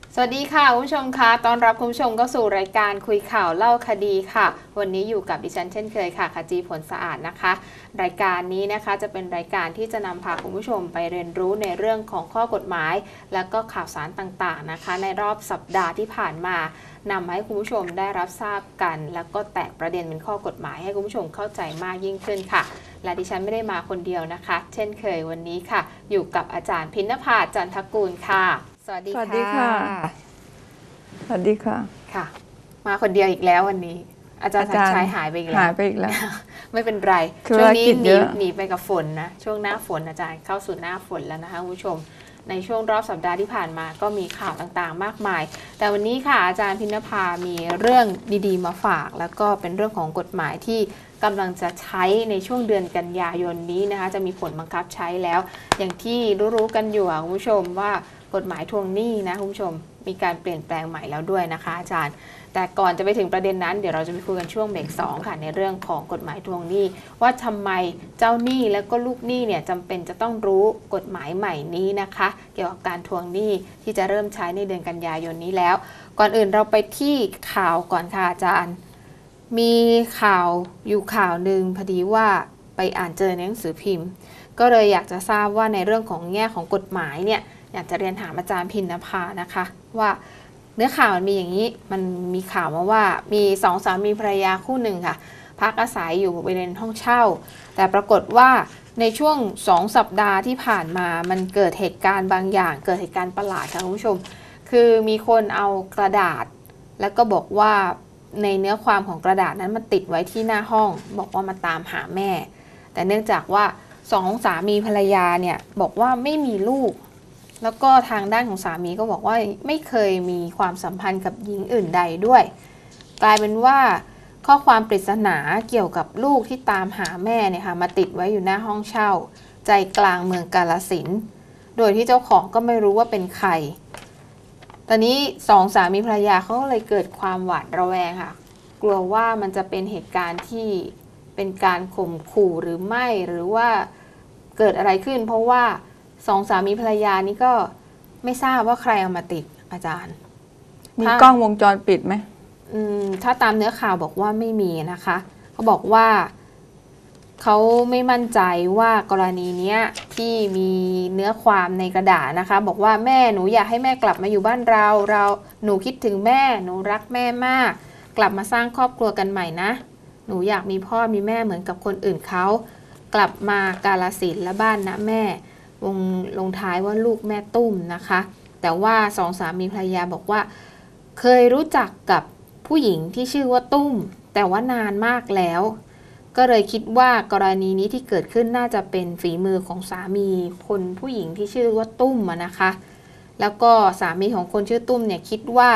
สวัสดีค่ะคุณผู้ชมคะต้อนรับคุณผู้ชมเข้าสู่รายการคุยข่าวเล่าคดีค่ะวันนี้อยู่กับดิฉันเช่นเคยค่ะขจีผลสะอาดนะคะรายการนี้นะคะจะเป็นรายการที่จะนำพาคุณผู้ชมไปเรียนรู้ในเรื่องของข้อกฎหมายและก็ข่าวสารต่างๆนะคะในรอบสัปดาห์ที่ผ่านมานำให้คุณผู้ชมได้รับทราบกันแล้วก็แตกประเด็นเป็นข้อกฎหมายให้คุณผู้ชมเข้าใจมากยิ่งขึ้นค่ะและดิฉันไม่ได้มาคนเดียวนะคะเช่นเคยวันนี้ค่ะอยู่กับอาจารย์พิณภาจันทกูลค่ะสวัสดีค่ะสวัสดีค่ะ สวัสดีค่ะค่ะ มาคนเดียวอีกแล้ววันนี้ อาจารย์ศักดิ์ชัยหายไปอีกแล้วหายไปอีกแล้วไม่เป็นไร ช่วงนี้หนีไปกับฝนนะ ช่วงหน้าฝนอาจารย์เข้าสู่หน้าฝนแล้วนะคะคุณผู้ชม ในช่วงรอบสัปดาห์ที่ผ่านมาก็มีข่าวต่างๆ มากมาย แต่วันนี้ค่ะอาจารย์พิณภามีเรื่องดีๆมาฝาก แล้วก็เป็นเรื่องของกฎหมายที่กำลังจะใช้ในช่วงเดือนกันยายนนี้นะคะจะมีผลบังคับใช้แล้ว อย่างที่รู้ๆกันอยู่คุณผู้ชมว่ากฎหมายทวงหนี้นะคุณผู้ชมมีการเปลี่ยนแปลงใหม่แล้วด้วยนะคะอาจารย์แต่ก่อนจะไปถึงประเด็นนั้นเดี๋ยวเราจะไปคุยกันช่วงเบรก2ค่ะในเรื่องของกฎหมายทวงหนี้ว่าทำไมเจ้าหนี้และก็ลูกหนี้เนี่ยจำเป็นจะต้องรู้กฎหมายใหม่นี้นะคะเกี่ยวกับการทวงหนี้ที่จะเริ่มใช้ในเดือนกันยายนนี้แล้วก่อนอื่นเราไปที่ข่าวก่อนค่ะอาจารย์มีข่าวอยู่ข่าวหนึ่งพอดีว่าไปอ่านเจอในหนังสือพิมพ์ก็เลยอยากจะทราบว่าในเรื่องของแง่ของกฎหมายเนี่ยอยากจะเรียนถามอาจารย์พิณภานะคะว่าเนื้อข่าวมันมีอย่างนี้มันมีข่าวมาว่ามีสองสามีภรรยาคู่หนึ่งค่ะพักอาศัยอยู่บริเวณห้องเช่าแต่ปรากฏว่าในช่วง2 สัปดาห์ที่ผ่านมามันเกิดเหตุการณ์บางอย่างเกิดเหตุการณ์ประหลาดค่ะคุณผู้ชมคือมีคนเอากระดาษแล้วก็บอกว่าในเนื้อความของกระดาษนั้นมันติดไว้ที่หน้าห้องบอกว่ามาตามหาแม่แต่เนื่องจากว่า2 สามีภรรยาเนี่ยบอกว่าไม่มีลูกแล้วก็ทางด้านของสามีก็บอกว่าไม่เคยมีความสัมพันธ์กับหญิงอื่นใดด้วยกลายเป็นว่าข้อความปริศนาเกี่ยวกับลูกที่ตามหาแม่เนี่ยค่ะมาติดไว้อยู่หน้าห้องเช่าใจกลางเมืองกาฬสินธุ์โดยที่เจ้าของก็ไม่รู้ว่าเป็นใครตอนนี้2 สามีภรรยาเขาก็เลยเกิดความหวาดระแวงค่ะกลัวว่ามันจะเป็นเหตุการณ์ที่เป็นการข่มขู่หรือไม่หรือว่าเกิดอะไรขึ้นเพราะว่า2 สามีภรรยานี้ก็ไม่ทราบว่าใครเอามาติดอาจารย์มีกล้องวงจรปิดไหมถ้าตามเนื้อข่าวบอกว่าไม่มีนะคะเขาบอกว่าเขาไม่มั่นใจว่ากรณีนี้ที่มีเนื้อความในกระดาษนะคะบอกว่าแม่หนูอยากให้แม่กลับมาอยู่บ้านเราหนูคิดถึงแม่หนูรักแม่มากกลับมาสร้างครอบครัวกันใหม่นะหนูอยากมีพ่อมีแม่เหมือนกับคนอื่นเขากลับมากาฬสินธุ์และบ้านนะแม่ลงท้ายว่าลูกแม่ตุ้มนะคะแต่ว่า2 สามีภรรยาบอกว่าเคยรู้จักกับผู้หญิงที่ชื่อว่าตุ้มแต่ว่านานมากแล้วก็เลยคิดว่ากรณีนี้ที่เกิดขึ้นน่าจะเป็นฝีมือของสามีคนผู้หญิงที่ชื่อว่าตุ้มนะคะแล้วก็สามีของคนชื่อตุ้มเนี่ยคิดว่า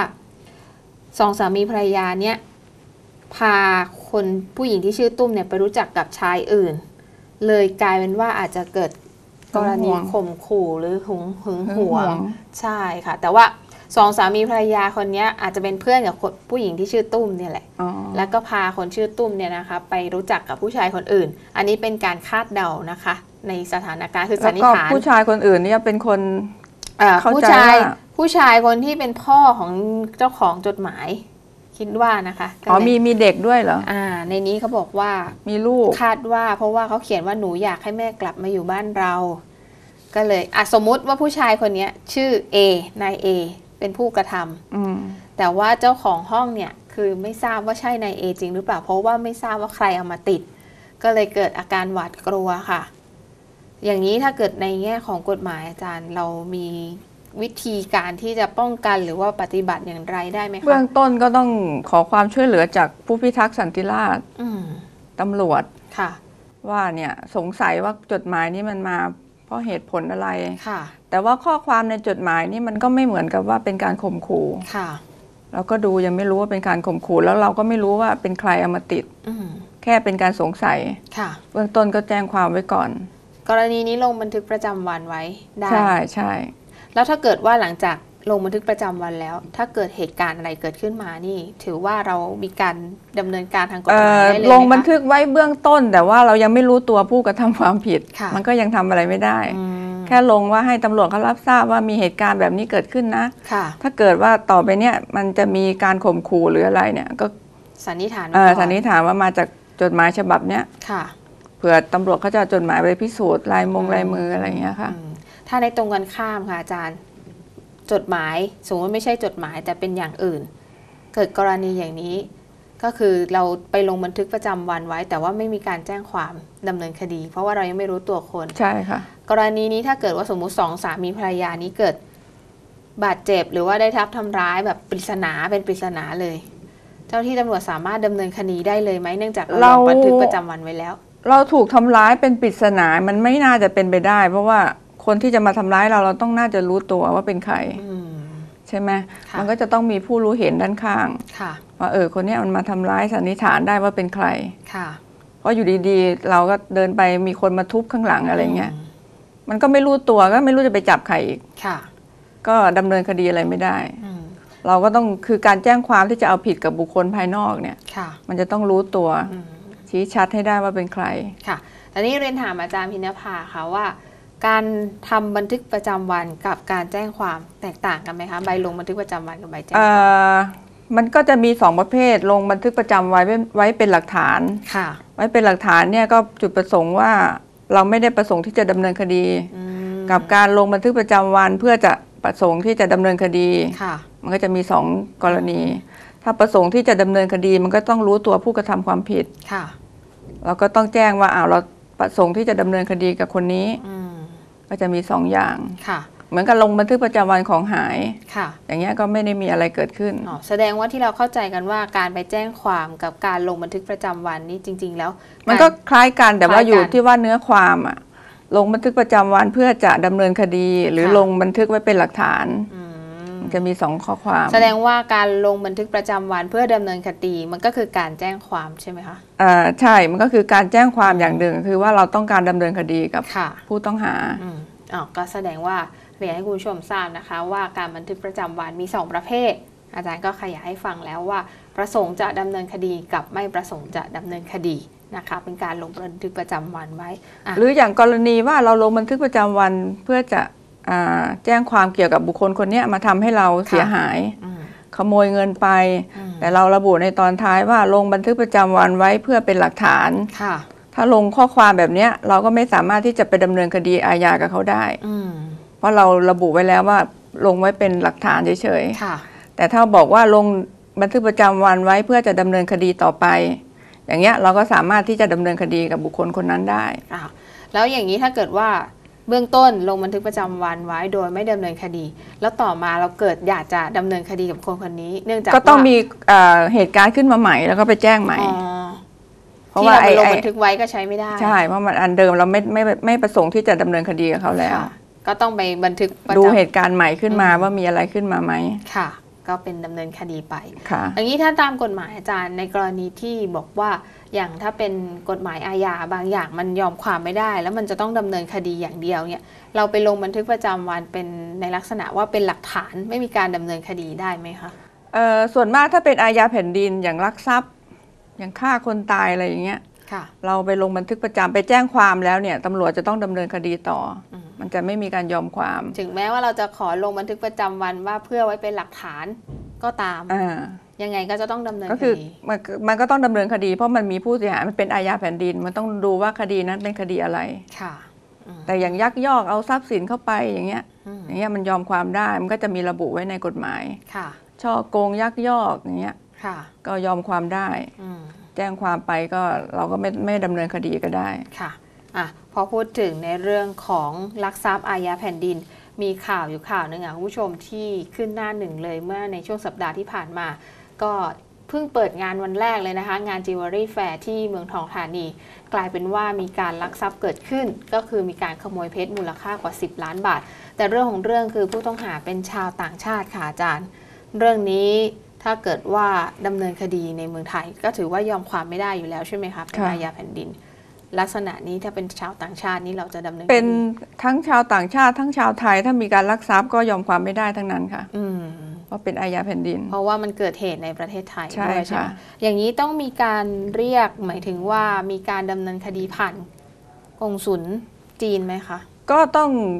2 สามีภรรยาเนี่ยพาคนผู้หญิงที่ชื่อตุ้มเนี่ยไปรู้จักกับชายอื่นเลยกลายเป็นว่าอาจจะเกิดกรณีข่มขู่หรือหึงหวงใช่ค่ะแต่ว่า2 สามีภรรยาคนนี้อาจจะเป็นเพื่อนกับผู้หญิงที่ชื่อตุ้มเนี่ยแหละแล้วก็พาคนชื่อตุ้มเนี่ยนะคะไปรู้จักกับผู้ชายคนอื่นอันนี้เป็นการคาดเดานะคะในสถานการณ์คือสันนิษฐานผู้ชายคนอื่นเนี่ยเป็นคนผู้ชายคนที่เป็นพ่อของเจ้าของจดหมายคิดว่านะคะมีเด็กด้วยเหรอในนี้เขาบอกว่ามีลูกคาดว่าเพราะว่าเขาเขียนว่าหนูอยากให้แม่กลับมาอยู่บ้านเราก็เลยสมมุติว่าผู้ชายคนนี้ชื่อ A นาย A เป็นผู้กระทำแต่ว่าเจ้าของห้องเนี่ยคือไม่ทราบว่าใช่นาย A จริงหรือเปล่าเพราะว่าไม่ทราบว่าใครเอามาติดก็เลยเกิดอาการหวาดกลัวค่ะอย่างนี้ถ้าเกิดในแง่ของกฎหมายอาจารย์เรามีวิธีการที่จะป้องกันหรือว่าปฏิบัติอย่างไรได้ไหมคะเบื้องต้นก็ต้องขอความช่วยเหลือจากผู้พิทักษ์สันติราษฎร์ตำรวจค่ะว่าเนี่ยสงสัยว่าจดหมายนี้มันมาเพราะเหตุผลอะไรค่ะแต่ว่าข้อความในจดหมายนี่มันก็ไม่เหมือนกับว่าเป็นการข่มขู่ค่ะเราก็ดูยังไม่รู้ว่าเป็นการข่มขู่แล้วเราก็ไม่รู้ว่าเป็นใครเอามาติดแค่เป็นการสงสัยค่ะเบื้องต้นก็แจ้งความไว้ก่อนกรณีนี้ลงบันทึกประจำวันไว้ได้ใช่แล้วถ้าเกิดว่าหลังจากลงบันทึกประจำวันแล้วถ้าเกิดเหตุการณ์อะไรเกิดขึ้นมานี่ถือว่าเรามีการดำเนินการทางกฎหมายได้เลยลงบันทึกไว้เบื้องต้นแต่ว่าเรายังไม่รู้ตัวผู้กระทำความผิดมันก็ยังทำอะไรไม่ได้แค่ค่ลงว่าให้ตำรวจเขารับทราบว่ามีเหตุการณ์แบบนี้เกิดขึ้นนะถ้าเกิดว่าต่อไปเนี่ยมันจะมีการข่มขู่หรืออะไรเนี่ยก็สันนิษฐานสันนิษฐานว่ามาจากจดหมายฉบับเนี้ยเผื่อตำรวจเขาจะจดหมายไปพิสูจน์ลายมืออะไรอย่างเงี้ยค่ะถ้าในตรงกันข้ามค่ะอาจารย์จดหมายสมมติว่าไม่ใช่จดหมายแต่เป็นอย่างอื่นเกิดกรณีอย่างนี้ก็คือเราไปลงบันทึกประจำวันไว้แต่ว่าไม่มีการแจ้งความดำเนินคดีเพราะว่าเรายังไม่รู้ตัวคนใช่ค่ะกรณีนี้ถ้าเกิดว่าสมมุติ2 สามีภรรยานี้เกิดบาดเจ็บหรือว่าได้ทับทำร้ายแบบปริศนาเป็นปริศนาเลยเจ้าที่ตำรวจสามารถดำเนินคดีได้เลยไหมเนื่องจากเราลงบันทึกประจำวันไว้แล้วเราถูกทำร้ายเป็นปริศนามันไม่น่าจะเป็นไปได้เพราะว่าคนที่จะมาทำร้ายเราต้องน่าจะรู้ตัวว่าเป็นใครใช่ไหมมันก็จะต้องมีผู้รู้เห็นด้านข้างว่าคนนี้มันมาทำร้ายสันนิษฐานได้ว่าเป็นใครเพราะอยู่ดีๆเราก็เดินไปมีคนมาทุบข้างหลังอะไรเงี้ยมันก็ไม่รู้ตัวก็ไม่รู้จะไปจับใครอีกก็ดำเนินคดีอะไรไม่ได้เราก็ต้องคือการแจ้งความที่จะเอาผิดกับบุคคลภายนอกเนี่ยมันจะต้องรู้ตัวชี้ชัดให้ได้ว่าเป็นใครค่ะตอนนี้เรียนถามอาจารย์พิณภาค่ะว่าการทำบันทึกประจำวันกับการแจ้งความแตกต่างกันไหมคะใบลงบันทึกประจำวันกับใบแจ้งความมันก็จะมี2ประเภทลงบันทึกประจำไว้เป็นหลักฐานไว้เป็นหลักฐานเนี่ยก็จุดประสงค์ว่าเราไม่ได้ประสงค์ที่จะดำเนินคดีกับการลงบันทึกประจำวันเพื่อจะประสงค์ที่จะดำเนินคดีมันก็จะมี2กรณีถ้าประสงค์ที่จะดำเนินคดีมันก็ต้องรู้ตัวผู้กระทำความผิดเราก็ต้องแจ้งว่าเราประสงค์ที่จะดำเนินคดีกับคนนี้ก็จะมี2อย่างเหมือนกับลงบันทึกประจำวันของหายอย่างเงี้ยก็ไม่ได้มีอะไรเกิดขึ้นแสดงว่าที่เราเข้าใจกันว่าการไปแจ้งความกับการลงบันทึกประจำวันนี้จริงๆแล้วมันก็คล้ายกันแต่ว่าอยู่ที่ว่าเนื้อความลงบันทึกประจำวันเพื่อจะดำเนินคดีหรือลงบันทึกไว้เป็นหลักฐานจะมี2ข้อความแสดงว่าการลงบันทึกประจำวันเพื่อดำเนินคดีมันก็คือการแจ้งความใช่ไหมคะใช่มันก็คือการแจ้งความอย่างหนึ่งคือว่าเราต้องการดำเนินคดีกับผู้ต้องหาก็แสดงว่าเรียนให้คุณผู้ชมทราบนะคะว่าการบันทึกประจำวันมี2ประเภทอาจารย์ก็ขยายให้ฟังแล้วว่าประสงค์จะดำเนินคดีกับไม่ประสงค์จะดำเนินคดีนะคะเป็นการลงบันทึกประจำวันไว้หรืออย่างกรณีว่าเราลงบันทึกประจำวันเพื่อจะแจ้งความเกี่ยวกับบุคคลคนนี้มาทำให้เราเสียหายขโมยเงินไปแต่เราระบุในตอนท้ายว่าลงบันทึกประจำวันไว้เพื่อเป็นหลักฐานถ้าลงข้อความแบบนี้เราก็ไม่สามารถที่จะไปดำเนินคดีอาญากับเขาได้เพราะเราระบุไว้แล้วว่าลงไว้เป็นหลักฐานเฉยๆแต่ถ้าบอกว่าลงบันทึกประจำวันไว้เพื่อจะดำเนินคดีต่อไปอย่างเงี้ยเราก็สามารถที่จะดำเนินคดีกับบุคคลคนนั้นได้แล้วอย่างนี้ถ้าเกิดว่าเบื้องต้นลงบันทึกประจำวันไว้โดยไม่ดำเนินคดีแล้วต่อมาเราเกิดอยากจะดำเนินคดีกับคนนี้เนื่องจากก็ต้องมีเหตุการณ์ขึ้นมาใหม่แล้วก็ไปแจ้งใหม่เพราะว่าลงบันทึกไว้ก็ใช้ไม่ได้ใช่เพราะมันอันเดิมเราไม่ประสงค์ที่จะดำเนินคดีกับเขาแล้วก็ต้องไปบันทึกดูเหตุการณ์ใหม่ขึ้นมาว่ามีอะไรขึ้นมาไหมค่ะก็เป็นดำเนินคดีไปอย่างนี้ถ้าตามกฎหมายอาจารย์ในกรณีที่บอกว่าอย่างถ้าเป็นกฎหมายอาญาบางอย่างมันยอมความไม่ได้แล้วมันจะต้องดำเนินคดีอย่างเดียวเนี่ยเราไปลงบันทึกประจำวันเป็นในลักษณะว่าเป็นหลักฐานไม่มีการดำเนินคดีได้ไหมคะส่วนมากถ้าเป็นอาญาแผ่นดินอย่างลักทรัพย์อย่างฆ่าคนตายอะไรอย่างเงี้ยเราไปลงบันทึกประจำไปแจ้งความแล้วเนี่ยตำรวจจะต้องดำเนินคดีต่อมันจะไม่มีการยอมความถึงแม้ว่าเราจะขอลงบันทึกประจำวันว่าเพื่อไว้เป็นหลักฐานก็ตามยังไงก็จะต้องดำเนินคดีมันก็ต้องดำเนินคดีเพราะมันมีผู้เสียหายมันเป็นอาญาแผ่นดินมันต้องดูว่าคดีนั้นเป็นคดีอะไรแต่อย่างยักยอกเอาทรัพย์สินเข้าไปอย่างเงี้ยมันยอมความได้มันก็จะมีระบุไว้ในกฎหมายช่อโกงยักยอกอย่างเงี้ยก็ยอมความได้แจ้งความไปก็เราก็ไม่ดำเนินคดีก็ได้ค่ะพอพูดถึงในเรื่องของลักทรัพย์อาญาแผ่นดินมีข่าวอยู่ข่าวหนึ่งคุณผู้ชมที่ขึ้นหน้าหนึ่งเลยเมื่อในช่วงสัปดาห์ที่ผ่านมาก็เพิ่งเปิดงานวันแรกเลยนะคะงานจิวเวลรี่แฟร์ที่เมืองทองธานีกลายเป็นว่ามีการลักทรัพย์เกิดขึ้นก็คือมีการขโมยเพชรมูลค่ากว่า10 ล้านบาทแต่เรื่องของเรื่องคือผู้ต้องหาเป็นชาวต่างชาติค่ะอาจารย์เรื่องนี้ถ้าเกิดว่าดำเนินคดีในเมืองไทยก็ถือว่ายอมความไม่ได้อยู่แล้วใช่ไหมคะเป็นอาญาแผ่นดินลักษณะนี้ถ้าเป็นชาวต่างชาตินี่เราจะดำเนินเป็นทั้งชาวต่างชาติทั้งชาวไทยถ้ามีการลักทรัพย์ก็ยอมความไม่ได้ทั้งนั้นค่ะเพราะเป็นอาญาแผ่นดินเพราะว่ามันเกิดเหตุในประเทศไทยใช่ค่ะอย่างนี้ต้องมีการเรียกหมายถึงว่ามีการดำเนินคดีผ่านกงสุลจีนไหมคะก็ต้อง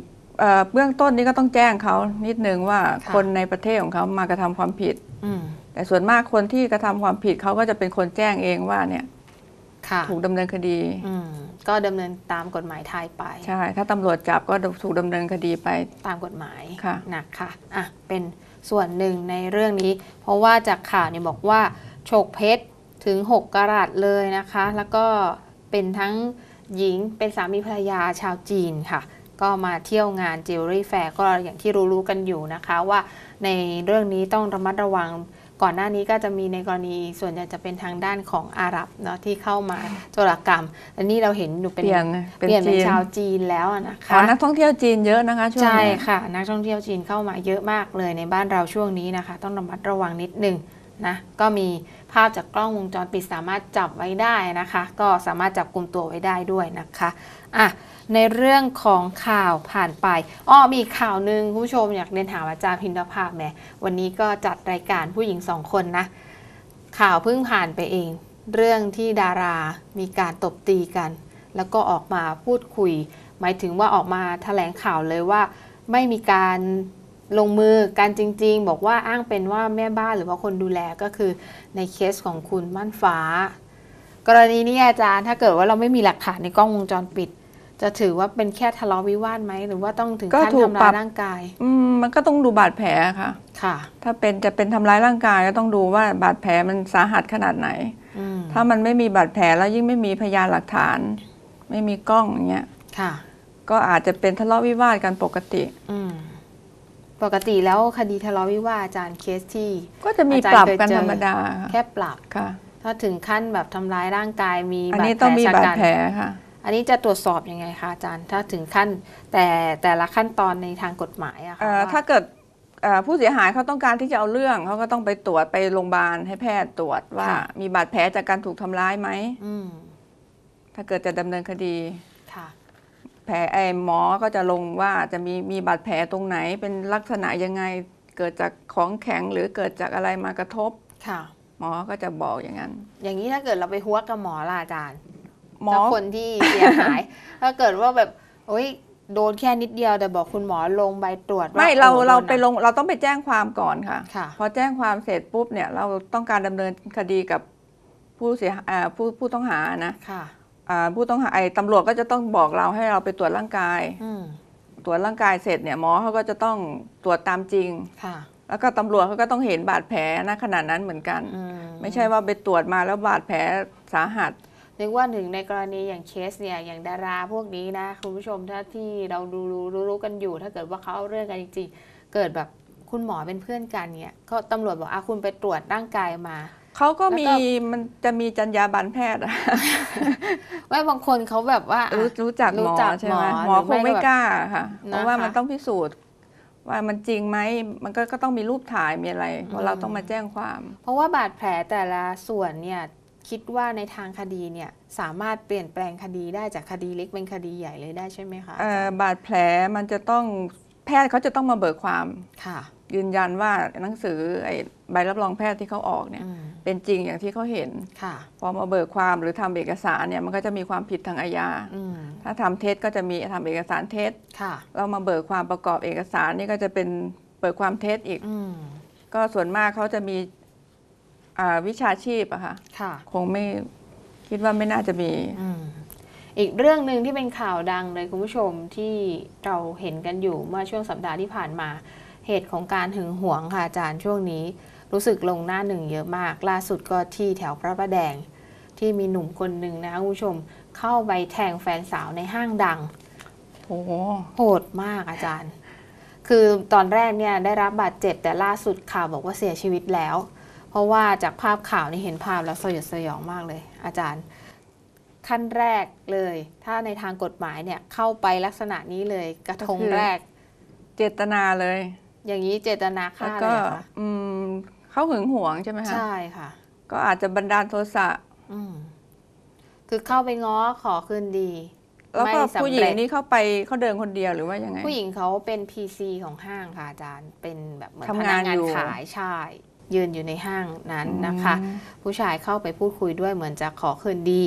เบื้องต้นนี้ก็ต้องแจ้งเขานิดนึงว่าคนในประเทศของเขามากระทำความผิดแต่ส่วนมากคนที่กระทำความผิดเขาก็จะเป็นคนแจ้งเองว่าเนี่ยถูกดำเนินคดีก็ดำเนินตามกฎหมายไทยไปใช่ถ้าตำรวจจับก็ถูกดำเนินคดีไปตามกฎหมายนะคะเป็นส่วนหนึ่งในเรื่องนี้เพราะว่าจากข่าวเนี่ยบอกว่าฉกเพชรถึง6 กะรัตเลยนะคะแล้วก็เป็นทั้งหญิงเป็นสามีภรรยาชาวจีนค่ะก็มาเที่ยวงานจิวเวลรี่แฟร์ก็อย่างที่รู้ๆกันอยู่นะคะว่าในเรื่องนี้ต้องระมัดระวังก่อนหน้านี้ก็จะมีในกรณีส่วนใหญ่จะเป็นทางด้านของอาหรับเนาะที่เข้ามาโจรกรรมและนี่เราเห็นหนูเปลี่ยนเป็นชาวจีนแล้วนะคะนักท่องเที่ยวจีนเยอะนะคะช่วงนี้ใช่ค่ะนักท่องเที่ยวจีนเข้ามาเยอะมากเลยในบ้านเราช่วงนี้นะคะต้องระมัดระวังนิดนึงนะก็มีภาพจากกล้องวงจรปิดสามารถจับไว้ได้นะคะก็สามารถจับกุมตัวไว้ได้ด้วยนะคะในเรื่องของข่าวผ่านไปมีข่าวหนึ่งคุณผู้ชมอยากเรียนถามอาจารย์พินภาพแหมวันนี้ก็จัดรายการผู้หญิง2 คนนะข่าวเพิ่งผ่านไปเองเรื่องที่ดารามีการตบตีกันแล้วก็ออกมาพูดคุยหมายถึงว่าออกมาแถลงข่าวเลยว่าไม่มีการลงมือกันจริงๆบอกว่าอ้างเป็นว่าแม่บ้านหรือว่าคนดูแลก็คือในเคสของคุณม่านฟ้ากรณีนี้อาจารย์ถ้าเกิดว่าเราไม่มีหลักฐานในกล้องวงจรปิดจะถือว่าเป็นแค่ทะเลาะวิวาทไหมหรือว่าต้องถึงขั้นทำร้ายร่างกายมันก็ต้องดูบาดแผลค่ะถ้าจะเป็นทำร้ายร่างกายก็ต้องดูว่าบาดแผลมันสาหัสขนาดไหนถ้ามันไม่มีบาดแผลแล้วยิ่งไม่มีพยานหลักฐานไม่มีกล้องอย่างเงี้ยก็อาจจะเป็นทะเลาะวิวาทกันปกติปกติแล้วคดีทะเลาะวิวาทอาจารย์เคสที่ก็จะมีปรับกันธรรมดาแค่ปรับค่ะถ้าถึงขั้นแบบทำร้ายร่างกายมีบาดแผลอันนี้ต้องมีบาดแผลค่ะอันนี้จะตรวจสอบยังไงคะอาจารย์ถ้าถึงขั้นแต่ละขั้นตอนในทางกฎหมายอะค่ะถ้าเกิดผู้เสียหายเขาต้องการที่จะเอาเรื่องเขาก็ต้องไปตรวจไปโรงพยาบาลให้แพทย์ตรวจว่ามีบาดแผลจากการถูกทำร้ายไหมถ้าเกิดจะดำเนินคดีแผลหมอก็จะลงว่าจะมีบาดแผลตรงไหนเป็นลักษณะยังไงเกิดจากของแข็งหรือเกิดจากอะไรมากระทบหมอก็จะบอกอย่างนั้นอย่างนี้ถ้าเกิดเราไปหัวกับหมอล่ะอาจารย์ถ้าคนที่เสียหายถ้าเกิดว่าแบบโดนแค่นิดเดียวแต่บอกคุณหมอลงใบตรวจไม่เราไปลงเราต้องไปแจ้งความก่อนค่ะพอแจ้งความเสร็จปุ๊บเนี่ยเราต้องการดำเนินคดีกับผู้ต้องหานะผู้ต้องหาตำรวจก็จะต้องบอกเราให้เราไปตรวจร่างกายตรวจร่างกายเสร็จเนี่ยหมอเขาก็จะต้องตรวจตามจริงแล้วก็ตำรวจเขาก็ต้องเห็นบาดแผลณขณะนั้นเหมือนกันไม่ใช่ว่าไปตรวจมาแล้วบาดแผลสาหัสนึกว่าหนึ่งในกรณีอย่างเคสเนี่ยอย่างดาราพวกนี้นะคุณผู้ชมถ้าที่เรารู้กันอยู่ถ้าเกิดว่าเขาเอาเรื่องกันจริงๆเกิดแบบคุณหมอเป็นเพื่อนกันเนี่ยก็ตำรวจบอกคุณไปตรวจร่างกายมาเขาก็มันจะมีจรรยาบรรณแพทย์ว่าบางคนเขาแบบว่ารู้จักหมอใช่ไหมหมอคงไม่กล้าค่ะเพราะว่ามันต้องพิสูจน์ว่ามันจริงไหมมันก็ต้องมีรูปถ่ายมีอะไรเพราะเราต้องมาแจ้งความเพราะว่าบาดแผลแต่ละส่วนเนี่ยคิดว่าในทางคดีเนี่ยสามารถเปลี่ยนแปลงคดีได้จากคดีเล็กเป็นคดีใหญ่เลยได้ใช่ไหมคะบาดแผลมันจะต้องแพทย์เขาจะต้องมาเบิกความยืนยันว่าหนังสือใบรับรองแพทย์ที่เขาออกเนี่ยเป็นจริงอย่างที่เขาเห็นพอมาเบิกความหรือทำเอกสารเนี่ยมันก็จะมีความผิดทางอาญาถ้าทำเท็จก็จะมีทำเอกสารเท็จเรามาเบิกความประกอบเอกสารนี่ก็จะเป็นเบิกความเท็จอีกก็ส่วนมากเขาจะมีวิชาชีพอะค่ะคงไม่คิดว่าไม่น่าจะมีอีกเรื่องหนึ่งที่เป็นข่าวดังเลยคุณผู้ชมที่เราเห็นกันอยู่เมื่อช่วงสัปดาห์ที่ผ่านมาเหตุของการหึงหวงค่ะอาจารย์ช่วงนี้รู้สึกลงหน้าหนึ่งเยอะมากล่าสุดก็ที่แถวพระประแดงที่มีหนุ่มคนหนึ่งนะคุณผู้ชมเข้าไปแทงแฟนสาวในห้างดังโหดมากอาจารย์คือตอนแรกเนี่ยได้รับบาดเจ็บแต่ล่าสุดข่าวบอกว่าเสียชีวิตแล้วเพราะว่าจากภาพข่าวนี่เห็นภาพแล้วสยดสยองมากเลยอาจารย์ขั้นแรกเลยถ้าในทางกฎหมายเนี่ยเข้าไปลักษณะนี้เลยกระทงแรกเจตนาเลยอย่างนี้เจตนาฆ่าเลยค่ะเขาหึงหวงใช่ไหมคะใช่ค่ะก็อาจจะบันดาลโทสะคือเข้าไปง้อขอคืนดีแล้วก็ผู้หญิงนี่เข้าไปเขาเดินคนเดียวหรือว่ายังไงผู้หญิงเขาเป็น PC ของห้างค่ะอาจารย์เป็นแบบเหมือนพนักงานขายใช่ยืนอยู่ในห้างนั้นนะคะผู้ชายเข้าไปพูดคุยด้วยเหมือนจะขอคืนดี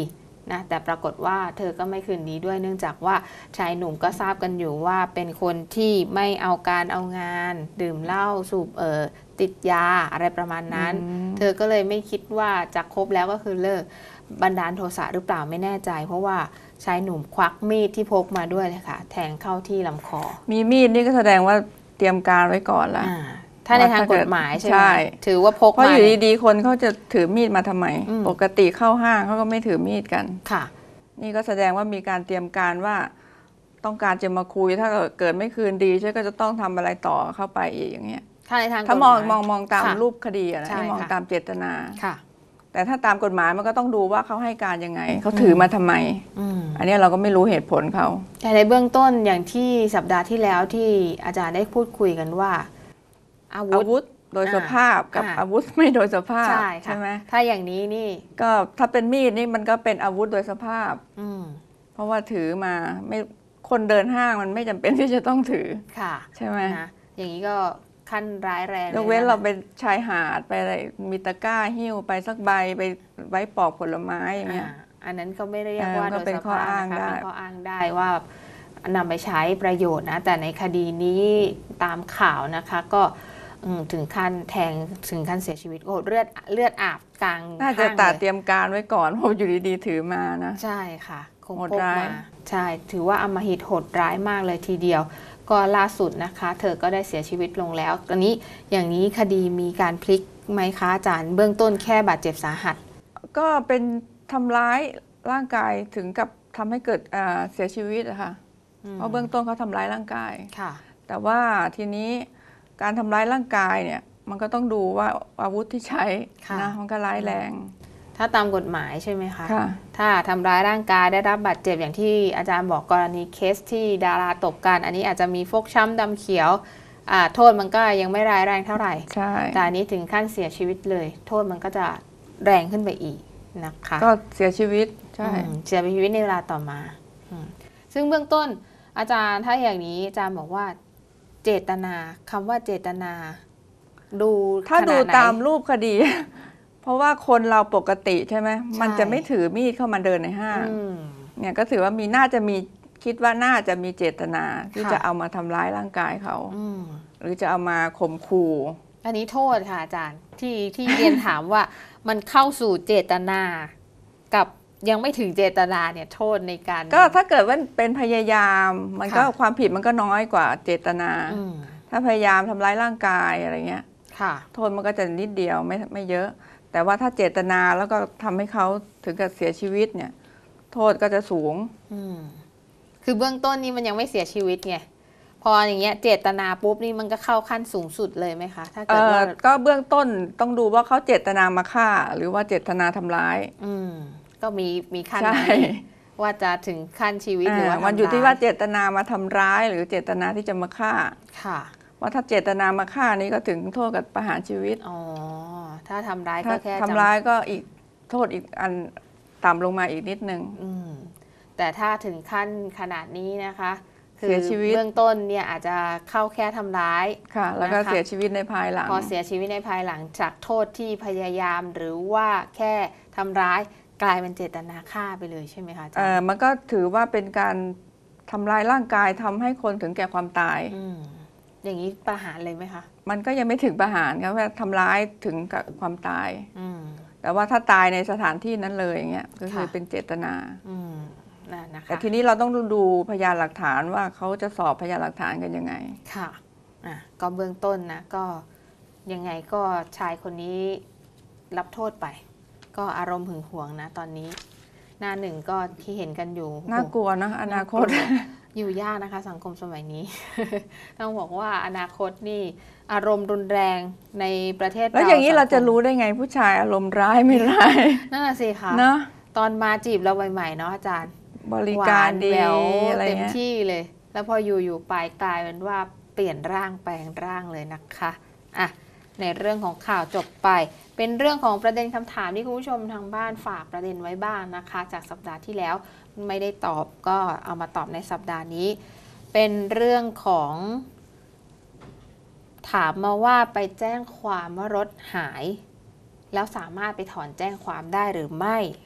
นะแต่ปรากฏว่าเธอก็ไม่คืนดีด้วยเนื่องจากว่าชายหนุ่มก็ทราบกันอยู่ว่าเป็นคนที่ไม่เอาการเอางานดื่มเหล้าสูบติดยาอะไรประมาณนั้นเธอก็เลยไม่คิดว่าจะคบแล้วก็คือเลิกบันดาลโทสะหรือเปล่าไม่แน่ใจเพราะว่าชายหนุ่มควักมีดที่พกมาด้วยเลยค่ะแทงเข้าที่ลำคอมีมีดนี่ก็แสดงว่าเตรียมการไว้ก่อนแล้วถ้าในทางกฎหมายใช่ไหมถือว่าพกมาเพราะอยู่ดีๆคนเขาจะถือมีดมาทำไมปกติเข้าห้างเขาก็ไม่ถือมีดกันค่ะนี่ก็แสดงว่ามีการเตรียมการว่าต้องการจะมาคุยถ้าเกิดไม่คืนดีฉันก็จะต้องทำอะไรต่อเข้าไปอีกอย่างเงี้ยถ้ามองตามรูปคดีนะให้มองตามเจตนาค่ะแต่ถ้าตามกฎหมายมันก็ต้องดูว่าเขาให้การยังไงเขาถือมาทำไมอันนี้เราก็ไม่รู้เหตุผลเขาแต่ในเบื้องต้นอย่างที่สัปดาห์ที่แล้วที่อาจารย์ได้พูดคุยกันว่าอาวุธโดยสภาพกับอาวุธไม่โดยสภาพใช่ไหมถ้าอย่างนี้นี่ก็ถ้าเป็นมีดนี่มันก็เป็นอาวุธโดยสภาพเพราะว่าถือมาไม่คนเดินห้างมันไม่จำเป็นที่จะต้องถือค่ะใช่ไหมอย่างนี้ก็ขั้นร้ายแรงยกเว้นเราไปชายหาดไปอะไรมีตะกร้าหิ้วไปสักใบไปไว้ปอกผลไม้อย่างเงี้ยอันนั้นก็ไม่ได้เรียกว่าโดยสภาพนะคะเป็นข้ออ้างได้ว่านำไปใช้ประโยชน์นะแต่ในคดีนี้ตามข่าวนะคะก็ถึงขั้นแทงถึงขั้นเสียชีวิตโอ้เลือดอาบกลางน่าจะตัดเตรียมการไว้ก่อนเพราะอยู่ดีๆถือมานะใช่ค่ะคงพกมาใช่ถือว่าอำมหิตโหดร้ายมากเลยทีเดียวก็ล่าสุดนะคะเธอก็ได้เสียชีวิตลงแล้วตอนนี้อย่างนี้คดีมีการพลิกไหมคะอาจารย์เบื้องต้นแค่บาดเจ็บสาหัสก็เป็นทำร้ายร่างกายถึงกับทำให้เกิดเสียชีวิตอะค่ะเพราะเบื้องต้นเขาทำร้ายร่างกายค่ะแต่ว่าทีนี้การทำร้ายร่างกายเนี่ยมันก็ต้องดูว่าอาวุธที่ใช้นะมันก็ร้ายแรงถ้าตามกฎหมายใช่ไหมคะค่ะถ้าทำร้ายร่างกายได้รับบาดเจ็บอย่างที่อาจารย์บอกกรณีเคสที่ดาราตบกันอันนี้อาจจะมีฟกช้ำดำเขียวโทษมันก็ยังไม่ร้ายแรงเท่าไหร่ใช่แต่อันนี้ถึงขั้นเสียชีวิตเลยโทษมันก็จะแรงขึ้นไปอีกนะคะก็เสียชีวิตใช่เสียชีวิตในเวลาต่อมาซึ่งเบื้องต้นอาจารย์ถ้าอย่างนี้อาจารย์บอกว่าเจตนาคำว่าเจตนาดูถ้าดูตามรูปคดีเพราะว่าคนเราปกติใช่ไหมมันจะไม่ถือมีดเข้ามาเดินในห้างเนี่ยก็ถือว่าน่าจะมีคิดว่าน่าจะมีเจตนาที่จะเอามาทำร้ายร่างกายเขาหรือจะเอามาข่มขู่อันนี้โทษค่ะอาจารย์ที่เรียนถามว่ามันเข้าสู่เจตนากับยังไม่ถึงเจตนาเนี่ยโทษในการก็ถ้าเกิดว่าเป็นพยายามมันก็ความผิดมันก็น้อยกว่าเจตนาถ้าพยายามทำร้ายร่างกายอะไรเงี้ยโทษมันก็จะนิดเดียวไม่เยอะแต่ว่าถ้าเจตนาแล้วก็ทำให้เขาถึงกับเสียชีวิตเนี่ยโทษก็จะสูงคือเบื้องต้นนี่มันยังไม่เสียชีวิตไงพออย่างเงี้ยเจตนาปุ๊บนี่มันก็เข้าขั้นสูงสุดเลยไหมคะถ้าเกิดว่าก็เบื้องต้นต้องดูว่าเขาเจตนามาฆ่าหรือว่าเจตนาทำร้ายก็มีขั้นว่าจะถึงขั้นชีวิตหรือว่ามันอยู่ที่ว่าเจตนามาทำร้ายหรือเจตนาที่จะมาฆ่าค่ะว่าถ้าเจตนามาฆ่านี้ก็ถึงโทษกับประหารชีวิตถ้าทำร้ายก็แค่ทำร้ายก็อีกโทษอีกอันต่ำลงมาอีกนิดนึงแต่ถ้าถึงขั้นขนาดนี้นะคะคือเบื้องต้นเนี่ยอาจจะเข้าแค่ทำร้ายค่ะแล้วก็เสียชีวิตในภายหลังพอเสียชีวิตในภายหลังจากโทษที่พยายามหรือว่าแค่ทำร้ายกลายเป็นเจตนาฆ่าไปเลยใช่ไหมคะมันก็ถือว่าเป็นการทำลายร่างกายทำให้คนถึงแก่ความตายอย่างนี้ประหารเลยไหมคะมันก็ยังไม่ถึงประหารครับว่าทำร้ายถึงกับความตายแต่ว่าถ้าตายในสถานที่นั้นเลยอย่างเงี้ยก็คือเป็นเจตนาแต่ทีนี้เราต้องดูพยานหลักฐานว่าเขาจะสอบพยานหลักฐานกันยังไงค่ะก็เบื้องต้นนะก็ยังไงก็ชายคนนี้รับโทษไปก็อารมณ์หึงหวงนะตอนนี้หน้าหนึ่งก็ที่เห็นกันอยู่น่ากลัวนะอนาคตอยู่ยากนะคะสังคมสมัยนี้ ต้องบอกว่าอนาคตนี่อารมณ์รุนแรงในประเทศแล้วอย่างนี้เราจะรู้ได้ไงผู้ชายอารมณ์ร้ายไม่ร้ายนั่นแหละสิคะตอนมาจีบเราใหม่ๆเนาะอาจารย์บริการดีเต็มที่เลยแล้วพออยู่ไปกลายเป็นว่าเปลี่ยนร่างแปลงร่างเลยนะคะในเรื่องของข่าวจบไปเป็นเรื่องของประเด็นคำถามที่คุณผู้ชมทางบ้านฝากประเด็นไว้บ้างนะคะจากสัปดาห์ที่แล้วไม่ได้ตอบก็เอามาตอบในสัปดาห์นี้เป็นเรื่องของถามมาว่าไปแจ้งความว่ารถหายแล้วสามารถไปถอนแจ้งความได้หรือไม่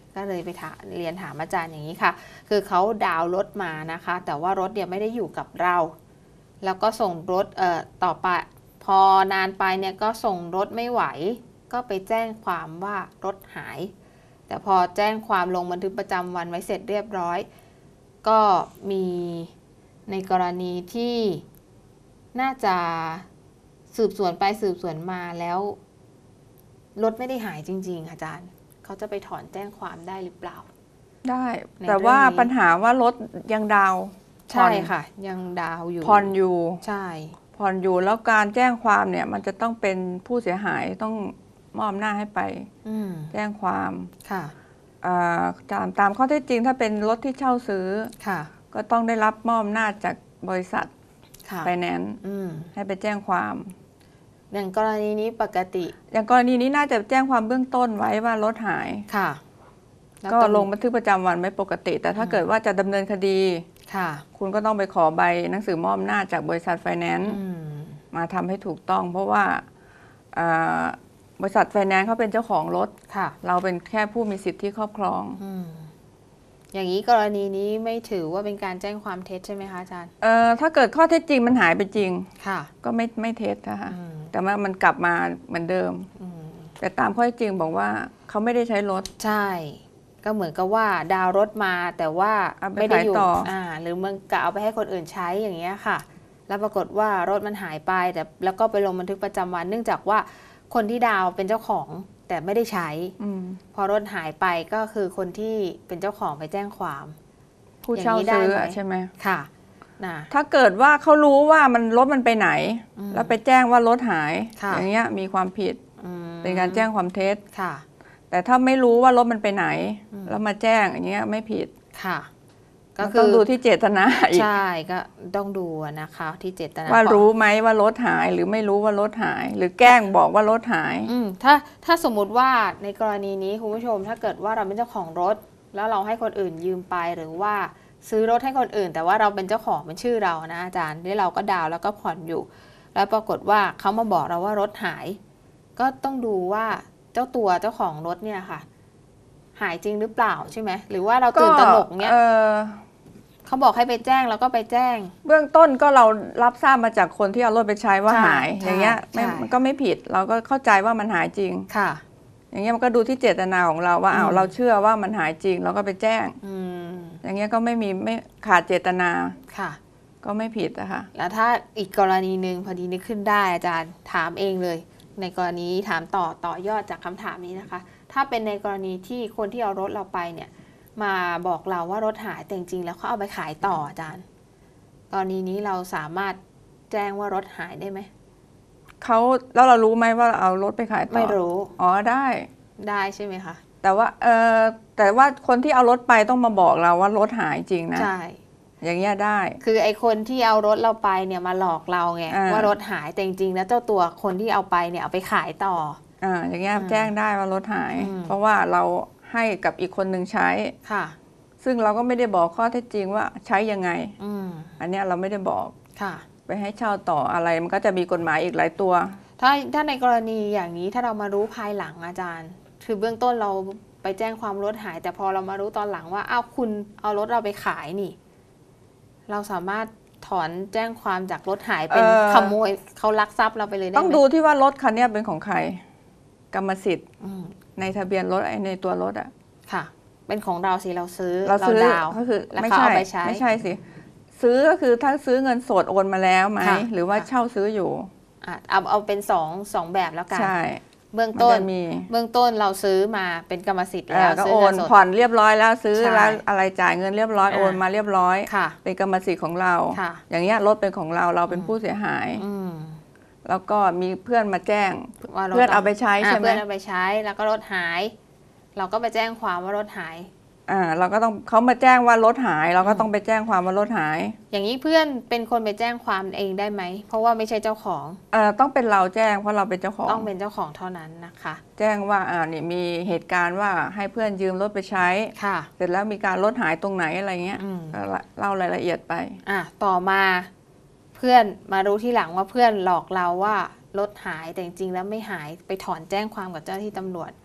ก็เลยไปเรียนถามอาจารย์อย่างนี้ค่ะคือเขาดาวน์รถมานะคะแต่ว่ารถเนี่ยไม่ได้อยู่กับเราแล้วก็ส่งรถต่อไปพอนานไปเนี่ยก็ส่งรถไม่ไหวก็ไปแจ้งความว่ารถหายแต่พอแจ้งความลงบันทึกประจำวันไว้เสร็จเรียบร้อยก็มีในกรณีที่น่าจะสืบสวนไปสืบสวนมาแล้วรถไม่ได้หายจริงๆอาจารย์เขาจะไปถอนแจ้งความได้หรือเปล่าได้แต่ว่าปัญหาว่ารถยังดาวใช่ค่ะยังดาวอยู่ผ่อนอยู่ใช่ผ่อนอยู่แล้วการแจ้งความเนี่ยมันจะต้องเป็นผู้เสียหายต้องมอบหน้าให้ไปแจ้งความค่ะตามข้อเท็จจริงถ้าเป็นรถที่เช่าซื้อค่ะก็ต้องได้รับมอบหน้าจากบริษัทไฟแนนซ์ให้ไปแจ้งความอย่างกรณีนี้ปกติอย่างกรณีนี้น่าจะแจ้งความเบื้องต้นไว้ว่ารถหายค่ะก็ลงบันทึกประจำวันไม่ปกติแต่ถ้าเกิดว่าจะดำเนินคดีค่ะคุณก็ต้องไปขอใบหนังสือมอบหน้าจากบริษัทไฟแนนซ์มาทำให้ถูกต้องเพราะว่าบริษัทไฟแนนซ์เขาเป็นเจ้าของรถเราเป็นแค่ผู้มีสิทธิครอบครองอย่างนี้กรณีนี้ไม่ถือว่าเป็นการแจ้งความเท็จใช่ไหมคะอาจารย์ถ้าเกิดข้อเท็จจริงมันหายไปจริงค่ะก็ไม่เท็จนะคะแต่ว่ามันกลับมาเหมือนเดิมแต่ตามข้อเท็จจริงบอกว่าเขาไม่ได้ใช้รถใช่ก็เหมือนกับว่าดาวรถมาแต่ว่าไม่ได้อยู่หรือมันกะเอาไปให้คนอื่นใช้อย่างเงี้ยค่ะแล้วปรากฏว่ารถมันหายไปแต่แล้วก็ไปลงบันทึกประจำวันเนื่องจากว่าคนที่ดาวเป็นเจ้าของแต่ไม่ได้ใช้พอรถหายไปก็คือคนที่เป็นเจ้าของไปแจ้งความผู้เช่าซื้อใช่ไหมค่ะถ้าเกิดว่าเขารู้ว่ามันรถมันไปไหนแล้วไปแจ้งว่ารถหายอย่างเงี้ยมีความผิดเป็นการแจ้งความเท็จค่ะแต่ถ้าไม่รู้ว่ารถมันไปไหนแล้วมาแจ้งอย่างเงี้ยไม่ผิดค่ะก็คือต้องดูที่เจตนาอีกใช่ก็ต้องดูนะคะที่เจตนาว่ารู้ไหมว่ารถหายหรือไม่รู้ว่ารถหายหรือแกล้งบอกว่ารถหายถ้าสมมุติว่าในกรณีนี้คุณผู้ชมถ้าเกิดว่าเราเป็นเจ้าของรถแล้วเราให้คนอื่นยืมไปหรือว่าซื้อรถให้คนอื่นแต่ว่าเราเป็นเจ้าของเป็นชื่อเรานะอาจารย์ที่เราก็ดาวแล้วก็ผ่อนอยู่แล้วปรากฏว่าเขามาบอกเราว่ารถหายก็ต้องดูว่าเจ้าของรถเนี่ยค่ะหายจริงหรือเปล่าใช่ไหมหรือว่าเราตื่นตระหนกเนี่ยเขาบอกให้ไปแจ้งแล้วก็ไปแจ้งเบื้องต้นก็เรารับทราบมาจากคนที่เอารถไปใช้ว่าหายอย่างเงี้ยมันก็ไม่ผิดเราก็เข้าใจว่ามันหายจริงค่ะอย่างเงี้ยมันก็ดูที่เจตนาของเราว่าเราเชื่อว่ามันหายจริงเราก็ไปแจ้งอย่างเงี้ยก็ไม่ขาดเจตนาค่ะก็ไม่ผิดนะคะแล้วถ้าอีกกรณีหนึ่งพอดีนึกขึ้นได้อาจารย์ถามเองเลยในกรณีถามต่อยอดจากคำถามนี้นะคะถ้าเป็นในกรณีที่คนที่เอารถเราไปเนี่ยมาบอกเราว่ารถหายแต่จริงๆแล้วเขาเอาไปขายต่ออาจารย์กรณีนี้เราสามารถแจ้งว่ารถหายได้ไหมแล้วเรารู้ไหมว่าเอารถไปขายต่อไม่รู้ได้ใช่ไหมคะแต่ว่าคนที่เอารถไปต้องมาบอกเราว่ารถหายจริงนะใช่อย่างเงี้ยได้คือไอ้คนที่เอารถเราไปเนี่ยมาหลอกเราไงว่ารถหายแต่จริงๆแล้วเจ้าตัวคนที่เอาไปเนี่ยเอาไปขายต่ออย่างเงี้ยแจ้งได้ว่ารถหายเพราะว่าเราให้กับอีกคนหนึ่งใช้ค่ะซึ่งเราก็ไม่ได้บอกข้อเท็จจริงว่าใช้ยังไงอันนี้เราไม่ได้บอกค่ะไปให้เช่าต่ออะไรมันก็จะมีกฎหมายอีกหลายตัวถ้าในกรณีอย่างนี้ถ้าเรามารู้ภายหลังอาจารย์คือเบื้องต้นเราไปแจ้งความรถหายแต่พอเรามารู้ตอนหลังว่าอ้าวคุณเอารถเราไปขายนี่เราสามารถถอนแจ้งความจากรถหายเป็นขโมยเขาลักทรัพย์เราไปเลยได้ไหมต้องดูที่ว่ารถคันนี้เป็นของใครกรรมสิทธิ์ในทะเบียนรถในตัวรถอ่ะค่ะเป็นของเราสิเราซื้อดาวก็คือไม่ใช่สิซื้อก็คือถ้าซื้อเงินสดโอนมาแล้วไหมหรือว่าเช่าซื้ออยู่เอาเป็นสองแบบแล้วกันใช่เบื้องต้นเราซื้อมาเป็นกรรมสิทธิ์แล้วก็โอนผ่อนเรียบร้อยแล้วซื้อแล้วอะไรจ่ายเงินเรียบร้อยโอนมาเรียบร้อยเป็นกรรมสิทธิ์ของเราอย่างเงี้ยรถเป็นของเราเป็นผู้เสียหายแล้วก็มีเพื่อนมาแจ้งเพื่อนเอาไปใช้ใช่ไหมเพื่อนเอาไปใช้แล้วก็รถหายเราก็ไปแจ้งความว่ารถหายเราก็ต้องเขามาแจ้งว่ารถหายเราก็ต้องไปแจ้งความว่ารถหายอย่างนี้เพื่อนเป็นคนไปแจ้งความเองได้ไหมเพราะว่าไม่ใช่เจ้าของต้องเป็นเราแจ้งเพราะเราเป็นเจ้าของต้องเป็นเจ้าของเท่านั้นนะคะแจ้งว่านี่มีเหตุการณ์ว่าให้เพื่อนยืมรถไปใช้ค่ะเสร็จแล้วมีการรถหายตรงไหนอะไรเงี้ยเล่ารายละเอียดไปต่อมาเพื่อนมารู้ที่หลังว่าเพื่อนหลอกเราว่ารถหายแต่จริงๆแล้วไม่หายไปถอนแจ้งความกับเจ้าหน้าที่ตำรวจ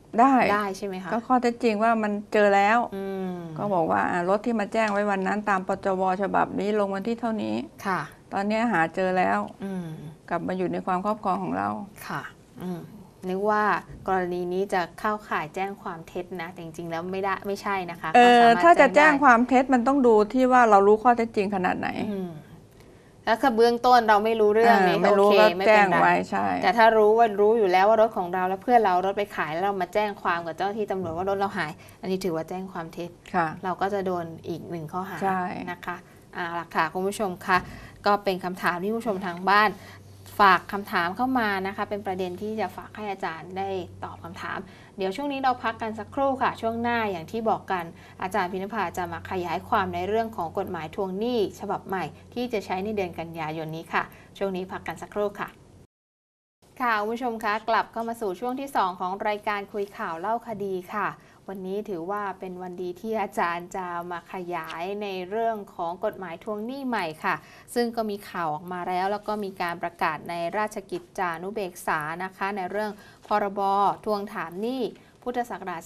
ได้ใช่ไหมคะก็ข้อเท็จจริงว่ามันเจอแล้วก็บอกว่ารถที่มาแจ้งไว้วันนั้นตามปจว.ฉบับนี้ลงวันที่เท่านี้ค่ะตอนนี้หาเจอแล้วกลับมาอยู่ในความครอบครองของเราค่ะนึกว่ากรณีนี้จะเข้าข่ายแจ้งความเท็จนะแต่จริงๆแล้วไม่ใช่นะคะถ้าจะแจ้งความเท็จมันต้องดูที่ว่าเรารู้ข้อเท็จจริงขนาดไหนแล้วคือเบื้องต้นเราไม่รู้เรื่องนี้ไม่รู้ก็แจ้งไว้ใช่แต่ถ้ารู้อยู่แล้วว่ารถของเราแล้วเพื่อนเรารถไปขายแล้วเรามาแจ้งความกับเจ้าหน้าที่ตำรวจว่ารถเราหายอันนี้ถือว่าแจ้งความเท็จเราก็จะโดนอีก1ข้อหานะคะหลักฐานคุณผู้ชมคะก็เป็นคำถามที่ผู้ชมทางบ้านฝากคำถามเข้ามานะคะเป็นประเด็นที่จะฝากให้อาจารย์ได้ตอบคำถามเดี๋ยวช่วงนี้เราพักกันสักครู่ค่ะช่วงหน้าอย่างที่บอกกันอาจารย์พินภาจะมาขยายความในเรื่องของกฎหมายทวงหนี้ฉบับใหม่ที่จะใช้ในเดือนกันยายนนี้ค่ะช่วงนี้พักกันสักครู่ค่ะค่ะคุณผู้ชมคะกลับเข้ามาสู่ช่วงที่2ของรายการคุยข่าวเล่าคดีค่ะวันนี้ถือว่าเป็นวันดีที่อาจารย์จะมาขยายในเรื่องของกฎหมายทวงหนี้ใหม่ค่ะซึ่งก็มีข่าวออกมาแล้วก็มีการประกาศในราชกิจจานุเบกษานะคะในเรื่องพรบทวงถามหนี้พุทธศักราช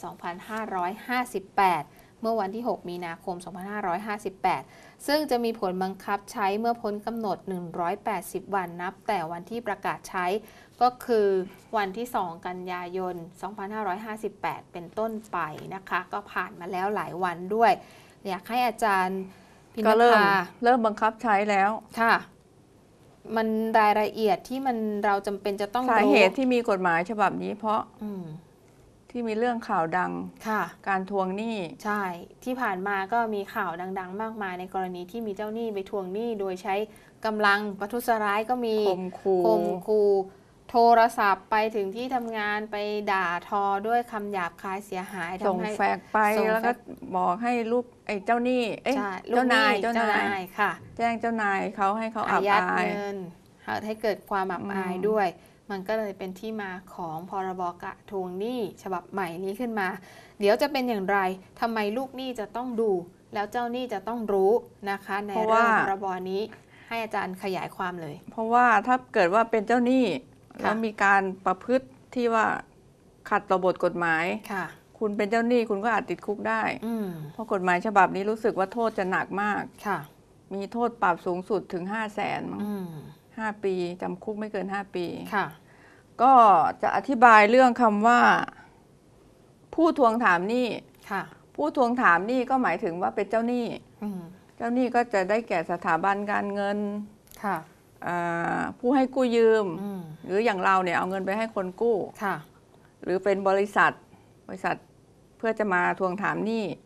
2558 เมื่อวันที่ 6 มีนาคม 2558 ซึ่งจะมีผลบังคับใช้เมื่อพ้นกำหนด 180 วันนับแต่วันที่ประกาศใช้ก็คือวันที่ 2 กันยายน 2558 เป็นต้นไปนะคะก็ผ่านมาแล้วหลายวันด้วยอยากให้อาจารย์พินภาเริ่มบังคับใช้แล้วค่ะมันรายละเอียดที่เราจำเป็นจะต้องรู้สาเหตุที่มีกฎหมายฉบับนี้เพราะที่มีเรื่องข่าวดังการทวงหนี้ใช่ที่ผ่านมาก็มีข่าวดังๆมากมายในกรณีที่มีเจ้าหนี้ไปทวงหนี้โดยใช้กำลังประทุษร้ายก็มีข่มขู่โทรศัพท์ไปถึงที่ทำงานไปด่าทอด้วยคำหยาบคายเสียหายส่งแฟกซ์ไปแล้วก็บอกให้ลูกเจ้าหนี้เจ้านายค่ะแจ้งเจ้านายเขาให้เขาอับอายเงินให้เกิดความอับอายด้วยมันก็เลยเป็นที่มาของพรบทวงหนี้ฉบับใหม่นี้ขึ้นมาเดี๋ยวจะเป็นอย่างไรทำไมลูกหนี้จะต้องดูแล้วเจ้าหนี้จะต้องรู้นะคะในเรื่องพรบนี้ให้อาจารย์ขยายความเลยเพราะว่าถ้าเกิดว่าเป็นเจ้าหนี้แล้วมีการประพฤติที่ว่าขัดต่อบทกฎหมายคุณเป็นเจ้าหนี้คุณก็อาจติดคุกได้เพราะกฎหมายฉบับนี้รู้สึกว่าโทษจะหนักมากมีโทษปรับสูงสุดถึง500,000 5 ปีจำคุกไม่เกิน5 ปีก็จะอธิบายเรื่องคำว่าผู้ทวงถามหนี้ผู้ทวงถามหนี้ก็หมายถึงว่าเป็นเจ้าหนี้เจ้าหนี้ก็จะได้แก่สถาบันการเงินผู้ให้กู้ยืมหรืออย่างเราเนี่ยเอาเงินไปให้คนกู้หรือเป็นบริษัทเพื่อจะมาทวงถามหนี้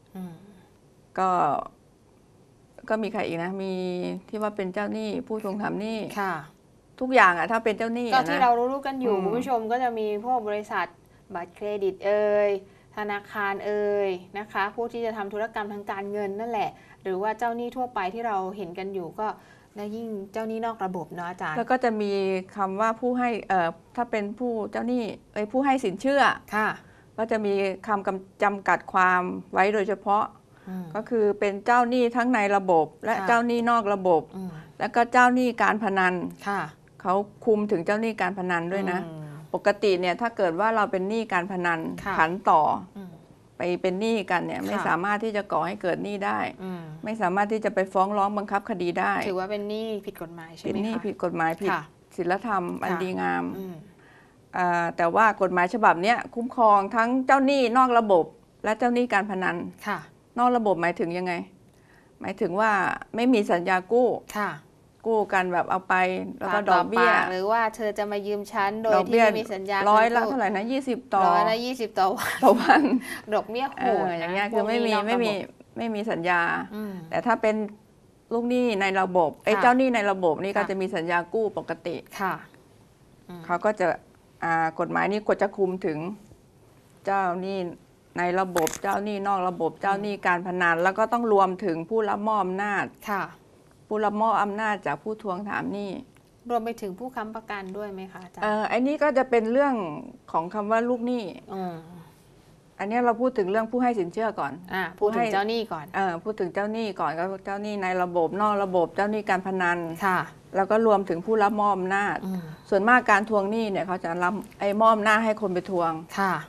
ก็มีใครอีกนะมีที่ว่าเป็นเจ้าหนี้ผู้ทวงถามหนี้ทุกอย่างถ้าเป็นเจ้าหนี้ก็ที่เรารู้กันอยู่คุณผู้ชมก็จะมีพวกบริษัทบัตรเครดิตธนาคารนะคะผู้ที่จะทำธุรกรรมทางการเงินนั่นแหละหรือว่าเจ้าหนี้ทั่วไปที่เราเห็นกันอยู่ก็แล้วยิ่งเจ้าหนี้นอกระบบเนาะอาจารย์แล้วก็จะมีคำว่าผู้ให้ถ้าเป็นผู้เจ้าหนี้ผู้ให้สินเชื่อก็จะมีคำจำกัดความไว้โดยเฉพาะก็คือเป็นเจ้าหนี้ทั้งในระบบและเจ้าหนี้นอกระบบแล้วก็เจ้าหนี้การพนันเขาคุมถึงเจ้าหนี้การพนันด้วยนะปกติเนี่ยถ้าเกิดว่าเราเป็นหนี้การพนันผันต่อไปเป็นหนี้กันเนี่ยไม่สามารถที่จะก่อให้เกิดหนี้ได้ไม่สามารถที่จะไปฟ้องร้องบังคับคดีได้ถือว่าเป็นหนี้ผิดกฎหมายใช่ไหมคะเป็นหนี้ผิดกฎหมายผิดศีลธรรมอันดีงามแต่ว่ากฎหมายฉบับนี้คุ้มครองทั้งเจ้าหนี้นอกระบบและเจ้าหนี้การพนันนอกระบบหมายถึงยังไงหมายถึงว่าไม่มีสัญญากู้กู้กันแบบเอาไปแล้วก็ดอกเบี้ยหรือว่าเธอจะมายืมฉันโดยที่ไม่มีสัญญาร้อยละเท่าไหร่นะ20ต่อร้อยละ20ต่อวันดอกเบี้ยโหดอย่างเงี้ยคือไม่มีสัญญาแต่ถ้าเป็นลูกหนี้ในระบบเจ้าหนี้ในระบบนี่ก็จะมีสัญญากู้ปกติเขาก็จะกฎหมายนี้ก็จะคุมถึงเจ้าหนี้ในระบบเจ้าหนี้นอกระบบเจ้าหนี้การพนันแล้วก็ต้องรวมถึงผู้รับมอบอำนาจผู้รับมอบอำนาจจากผู้ทวงถามหนี้รวมไปถึงผู้ค้ำประกันด้วยไหมคะอาจารย์ไอ้นี่ก็จะเป็นเรื่องของคำว่าลูกหนี้อันนี้เราพูดถึงเรื่องผู้ให้สินเชื่อก่อนพูดถึงเจ้าหนี้ก่อนพูดถึงเจ้าหนี้ก่อนก็เจ้าหนี้ในระบบนอกระบบเจ้าหนี้การพนันแล้วก็รวมถึงผู้รับมอบอำนาจส่วนมากการทวงหนี้เนี่ยเขาจะรับมอบอำนาจให้คนไปทวง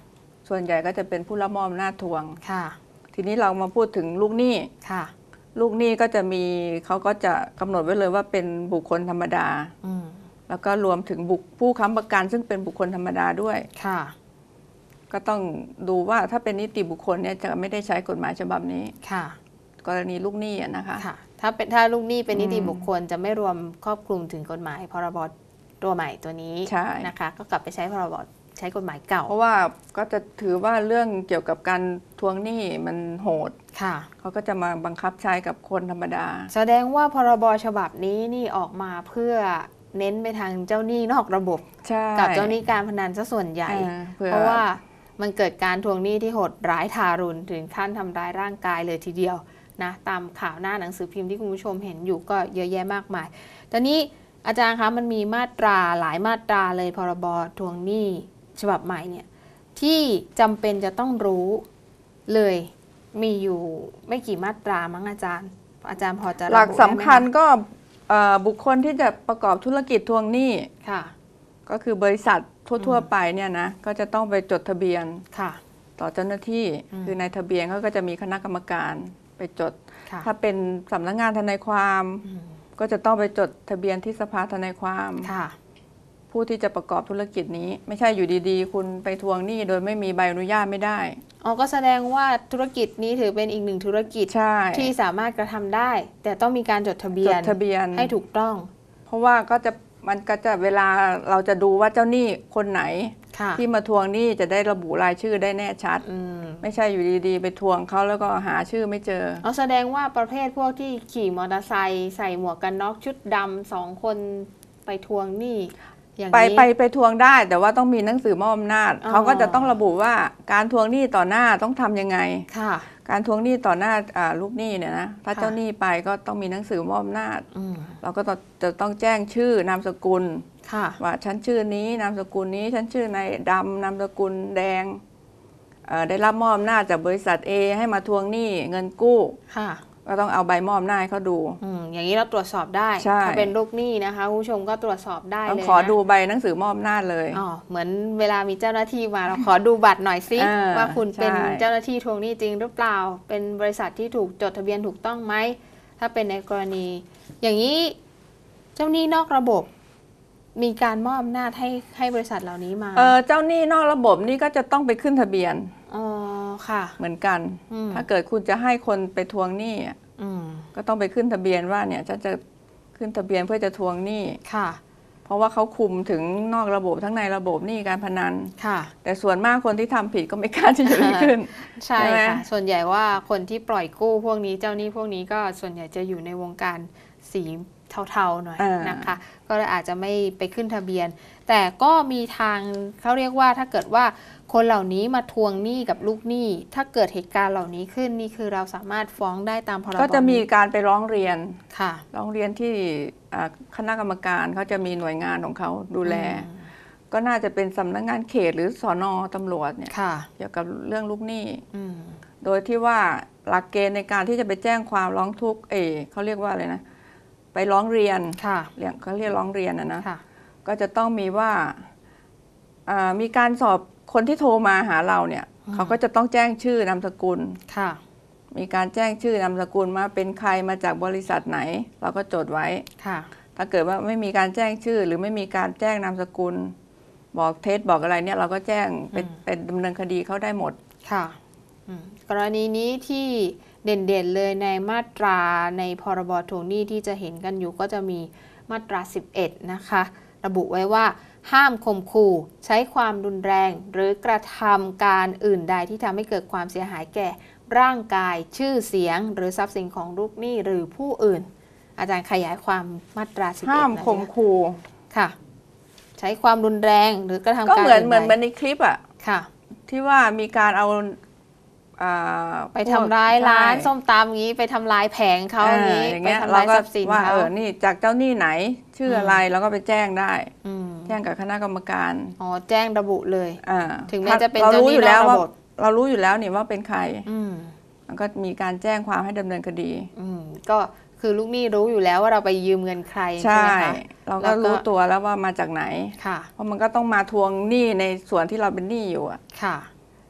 ส่วนใหญ่ก็จะเป็นผู้รับมอบอำนาจทวงค่ะทีนี้เรามาพูดถึงลูกหนี้ค่ะลูกหนี้ก็จะมีเขาก็จะกำหนดไว้เลยว่าเป็นบุคคลธรรมดาแล้วก็รวมถึงผู้ค้ำประกันซึ่งเป็นบุคคลธรรมดาด้วยค่ะก็ต้องดูว่าถ้าเป็นนิติบุคคลเนี่ยจะไม่ได้ใช้กฎหมายฉบับนี้ค่ะกรณีลูกหนี้นะคะค่ะถ้าลูกหนี้เป็นนิติบุคคลจะไม่รวมครอบคลุมถึงกฎหมายพรบตัวใหม่ตัวนี้นะคะก็กลับไปใช้พรบใช้กฎหมายเก่าเพราะว่าก็จะถือว่าเรื่องเกี่ยวกับการทวงหนี้มันโหดค่ะเขาก็จะมาบังคับใช้กับคนธรรมดาแสดงว่าพรบฉบับนี้นี่ออกมาเพื่อเน้นไปทางเจ้าหนี้นอกระบบกับเจ้าหนี้การพนันซะส่วนใหญ่เพราะว่ามันเกิดการทวงหนี้ที่โหดร้ายทารุณถึงขั้นทำร้ายร่างกายเลยทีเดียวนะตามข่าวหน้าหนังสือพิมพ์ที่คุณผู้ชมเห็นอยู่ก็เยอะแยะมากมายตอนนี้อาจารย์คะมันมีมาตราหลายมาตราเลยพรบทวงหนี้ฉบับใหม่เนี่ยที่จำเป็นจะต้องรู้เลยมีอยู่ไม่กี่มาตรามั้งอาจารย์พอจะหลักสำคัญก็บุคคลที่จะประกอบธุรกิจทวงหนี้ค่ะก็คือบริษัททั่วๆไปเนี่ยนะก็จะต้องไปจดทะเบียนต่อเจ้าหน้าที่คือในทะเบียนเขาก็จะมีคณะกรรมการไปจดถ้าเป็นสำนักงานทนายความก็จะต้องไปจดทะเบียนที่สภาทนายความผู้ที่จะประกอบธุรกิจนี้ไม่ใช่อยู่ดีๆคุณไปทวงหนี้โดยไม่มีใบอนุญาตไม่ได้ก็แสดงว่าธุรกิจนี้ถือเป็นอีกหนึ่งธุรกิจที่สามารถกระทำได้แต่ต้องมีการจดทะเบียนให้ถูกต้องเพราะว่ามันก็จะเวลาเราจะดูว่าเจ้าหนี้คนไหนที่มาทวงหนี้จะได้ระบุรายชื่อได้แน่ชัดไม่ใช่อยู่ดีๆไปทวงเขาแล้วก็หาชื่อไม่เจอแสดงว่าประเภทพวกที่ขี่มอเตอร์ไซค์ใส่หมวกกันน็อกชุดดำ2 คนไปทวงหนี้ไปทวงได้แต่ว่าต้องมีหนังสือมอบอำนาจเขาก็จะต้องระบุว่าการทวงหนี้ต่อหน้าต้องทำยังไงการทวงหนี้ต่อหน้าลูกหนี้เนี่ยนะถ้าเจ้าหนี้ไปก็ต้องมีหนังสือมอบอำนาจเราก็จะต้องแจ้งชื่อนามสกุลว่าฉันชื่อนี้นามสกุลนี้ฉันชื่อนายดำนามสกุลแดงได้รับมอบอำนาจจากบริษัท A ให้มาทวงหนี้เงินกู้ก็ต้องเอาใบมอบอำนาจเขาดูอย่างนี้เราตรวจสอบได้ถ้าเป็นลูกหนี้นะคะคุณผู้ชมก็ตรวจสอบได้เลยขอดูใบหนังสือมอบอำนาจเลยเหมือนเวลามีเจ้าหน้าที่มาเราขอดูบัตรหน่อยสิว่าคุณเป็นเจ้าหน้าที่ทวงหนี้จริงหรือเปล่าเป็นบริษัทที่ถูกจดทะเบียนถูกต้องไหมถ้าเป็นในกรณีอย่างนี้เจ้าหนี้นอกระบบมีการมอบอำนาจให้บริษัทเหล่านี้มาเจ้าหนี้นอกระบบนี่ก็จะต้องไปขึ้นทะเบียนค่ะเหมือนกันถ้าเกิดคุณจะให้คนไปทวงหนี้ก็ต้องไปขึ้นทะเบียนว่าเนี่ยจะขึ้นทะเบียนเพื่อจะทวงหนี้เพราะว่าเขาคุมถึงนอกระบบทั้งในระบบหนี้การพนันแต่ส่วนมากคนที่ทำผิดก็ไม่กล้าที่จะขึ้นใช่ค่ะส่วนใหญ่ว่าคนที่ปล่อยกู้พวกนี้เจ้าหนี้พวกนี้ก็ส่วนใหญ่จะอยู่ในวงการสีเทาๆหน่อยนะคะก็เลยอาจจะไม่ไปขึ้นทะเบียนแต่ก็มีทางเขาเรียกว่าถ้าเกิดว่าคนเหล่านี้มาทวงหนี้กับลูกหนี้ถ้าเกิดเหตุการณ์เหล่านี้ขึ้นนี่คือเราสามารถฟ้องได้ตามพรบก็จะมีการไปร้องเรียนร้องเรียนที่คณะกรรมการเขาจะมีหน่วยงานของเขาดูแลก็น่าจะเป็นสำนักงานเขตหรือสน.ตำรวจเนี่ยเกี่ยวกับเรื่องลูกหนี้โดยที่ว่าหลักเกณฑ์ในการที่จะไปแจ้งความร้องทุกข์เขาเรียกว่าอะไรนะไปร้องเรียนเขาเรียกร้องเรียนนะก็จะต้องมีว่ามีการสอบคนที่โทรมาหาเราเนี่ยเขาก็จะต้องแจ้งชื่อนามสกุลมีการแจ้งชื่อนามสกุลมาเป็นใครมาจากบริษัทไหนเราก็จดไว้ถ้าเกิดว่าไม่มีการแจ้งชื่อหรือไม่มีการแจ้งนามสกุลบอกเท็จบอกอะไรเนี่ยเราก็แจ้งเป็นดำเนินคดีเขาได้หมดค่ะกรณีนี้ที่เด่นๆเลยในมาตราในพรบทวงหนี้ที่จะเห็นกันอยู่ก็จะมีมาตรา11นะคะระบุไว้ว่าห้ามข่มขู่ใช้ความรุนแรงหรือกระทำการอื่นใดที่ทำให้เกิดความเสียหายแก่ร่างกายชื่อเสียงหรือทรัพย์สินของลูกหนี้หรือผู้อื่นอาจารย์ขยายความมาตรา11 ห้ามข่มขู่ค่ะใช้ความรุนแรงหรือกระทำการก็เหมือนในคลิปค่ะที่ว่ามีการเอาไปทำร้ายร้านส้มตำงี้ไปทำลายแผงเขาอย่างนี้ไปทำลายทรัพย์สินเขานี่จากเจ้าหนี้ไหนชื่ออะไรเราก็ไปแจ้งได้แจ้งกับคณะกรรมการแจ้งระบุเลยถึงแม้จะเป็นเจ้าหนี้นอกระบบเรารู้อยู่แล้วนี่ว่าเป็นใครมันก็มีการแจ้งความให้ดำเนินคดีก็คือลูกหนี้รู้อยู่แล้วว่าเราไปยืมเงินใครใช่ไหมคะเราก็รู้ตัวแล้วว่ามาจากไหนเพราะมันก็ต้องมาทวงหนี้ในส่วนที่เราเป็นหนี้อยู่ค่ะ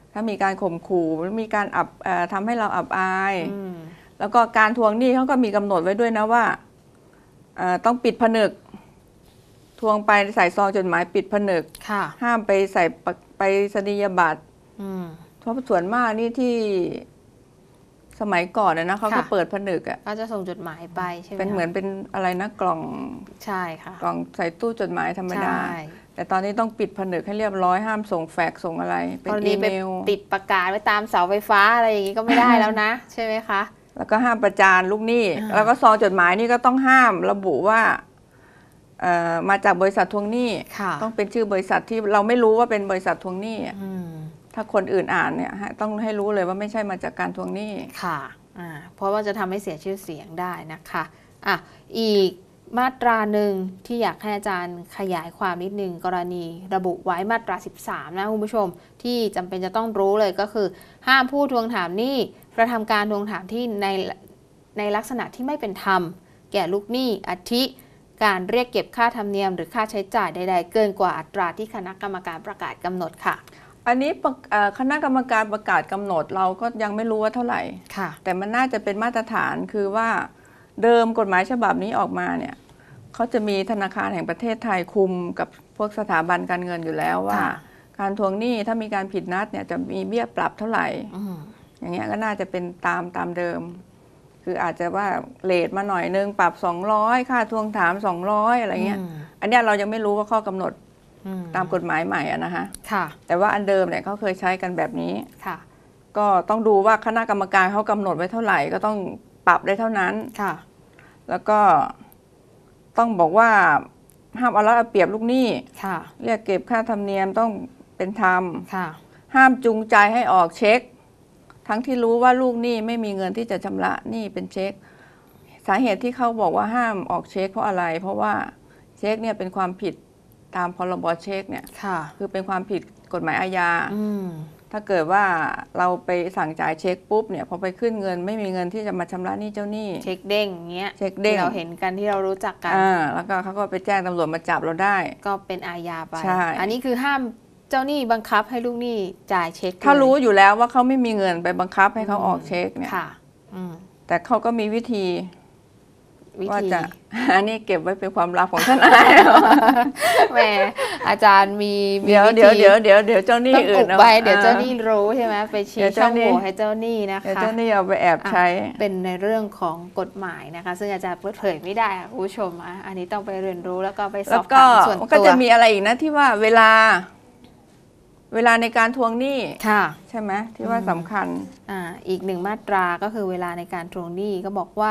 ถ้ามีการข่มขู่มีการทำให้เราอับอายแล้วก็การทวงหนี้เขาก็มีกำหนดไว้ด้วยนะว่าต้องปิดผนึกทวงไปใส่ซองจดหมายปิดผนึกห้ามไปใส่ไปสนียบัตรเพราะส่วนมากนี่ที่สมัยก่อนนะเขาก็เปิดผนึกก็จะส่งจดหมายไปใช่ไหมเป็นเหมือนเป็นอะไรนะกล่องใช่ค่ะกล่องใส่ตู้จดหมายธรรมดาแต่ตอนนี้ต้องปิดผนึกให้เรียบร้อยห้ามส่งแฟกซ์ส่งอะไรเป็นอีเมลติดประกาศไว้ตามเสาไฟฟ้าอะไรอย่างนี้ก็ไม่ได้แล้วนะใช่ไหมคะแล้วก็ห้ามประจานลูกหนี้แล้วก็ซองจดหมายนี่ก็ต้องห้ามระบุว่ามาจากบริษัททวงหนี้ต้องเป็นชื่อบริษัทที่เราไม่รู้ว่าเป็นบริษัททวงหนี้ถ้าคนอื่นอ่านเนี่ยต้องให้รู้เลยว่าไม่ใช่มาจากการทวงหนี้ค่ะเพราะว่าจะทำให้เสียชื่อเสียงได้นะคะอีกมาตราหนึ่งที่อยากให้อาจารย์ขยายความนิดนึงกรณีระบุไว้มาตรา13นะคุณผู้ชมที่จำเป็นจะต้องรู้เลยก็คือห้ามผู้ทวงถามหนี้กระทำการทวงถามที่ในลักษณะที่ไม่เป็นธรรมแก่ลูกหนี้อาทิการเรียกเก็บค่าธรรมเนียมหรือค่าใช้จ่ายใดๆเกินกว่าอัตราที่คณะกรรมการประกาศกำหนดค่ะอันนี้คณะกรรมการประกาศกำหนดเราก็ยังไม่รู้ว่าเท่าไหร่แต่มันน่าจะเป็นมาตรฐานคือว่าเดิมกฎหมายฉบับนี้ออกมาเนี่ยเขาจะมีธนาคารแห่งประเทศไทยคุมกับพวกสถาบันการเงินอยู่แล้วว่าการทวงหนี้ถ้ามีการผิดนัดเนี่ยจะมีเบี้ยปรับเท่าไหร่อย่างเงี้ยก็น่าจะเป็นตามเดิมคืออาจจะว่าเลทมาหน่อยนึงปรับ200ค่าทวงถาม200อะไรเงี้ยอันนี้เรายังไม่รู้ว่าข้อกำหนดตามกฎหมายใหม่นะคะแต่ว่าอันเดิมเนี่ยเขาเคยใช้กันแบบนี้ก็ต้องดูว่าคณะกรรมการเขากำหนดไว้เท่าไหร่ก็ต้องปรับได้เท่านั้นแล้วก็ต้องบอกว่าห้ามเอารัดเอาเปรียบลูกหนี้เรียกเก็บค่าธรรมเนียมต้องเป็นธรรมห้ามจูงใจให้ออกเช็คทั้งที่รู้ว่าลูกหนี้ไม่มีเงินที่จะชำระหนี้เป็นเช็คสาเหตุที่เขาบอกว่าห้ามออกเช็คเพราะอะไรเพราะว่าเช็คเนี่ยเป็นความผิดตามพรบเช็คเนี่ยคือเป็นความผิดกฎหมายอาญาถ้าเกิดว่าเราไปสั่งจ่ายเช็คปุ๊บเนี่ยพอไปขึ้นเงินไม่มีเงินที่จะมาชำระหนี้เจ้าหนี้เช็คเด้งเงี้ยเช็คเด้งเราเห็นกันที่เรารู้จักกันแล้วก็เขาก็ไปแจ้งตำรวจมาจับเราได้ก็เป็นอาญาไปอันนี้คือห้ามเจ้าหนี้บังคับให้ลูกหนี้จ่ายเช็คถ้ารู้อยู่แล้วว่าเขาไม่มีเงินไปบังคับให้เขาออกเช็คเนี่ยแต่เขาก็มีวิธีว่าจะอันนี้เก็บไว้เป็นความลับของท่านนายแหมอาจารย์มีเดี๋ยวเจ้าหนี้อื่นเอาไว้เดี๋ยวเจ้าหนี้รู้ใช่ไหมไปชี้ช่องโหว่ให้เจ้าหนี้นะคะเจ้าหนี้เอาไปแอบใช้เป็นในเรื่องของกฎหมายนะคะซึ่งอาจารย์เปิดเผยไม่ได้คุณผู้ชมอันนี้ต้องไปเรียนรู้แล้วก็ไปสอบถามส่วนตัวก็จะมีอะไรอีกนะที่ว่าเวลาในการทวงหนี้ใช่ไหมที่ว่าสำคัญอีกหนึ่งมาตราก็คือเวลาในการทวงหนี้ก็บอกว่า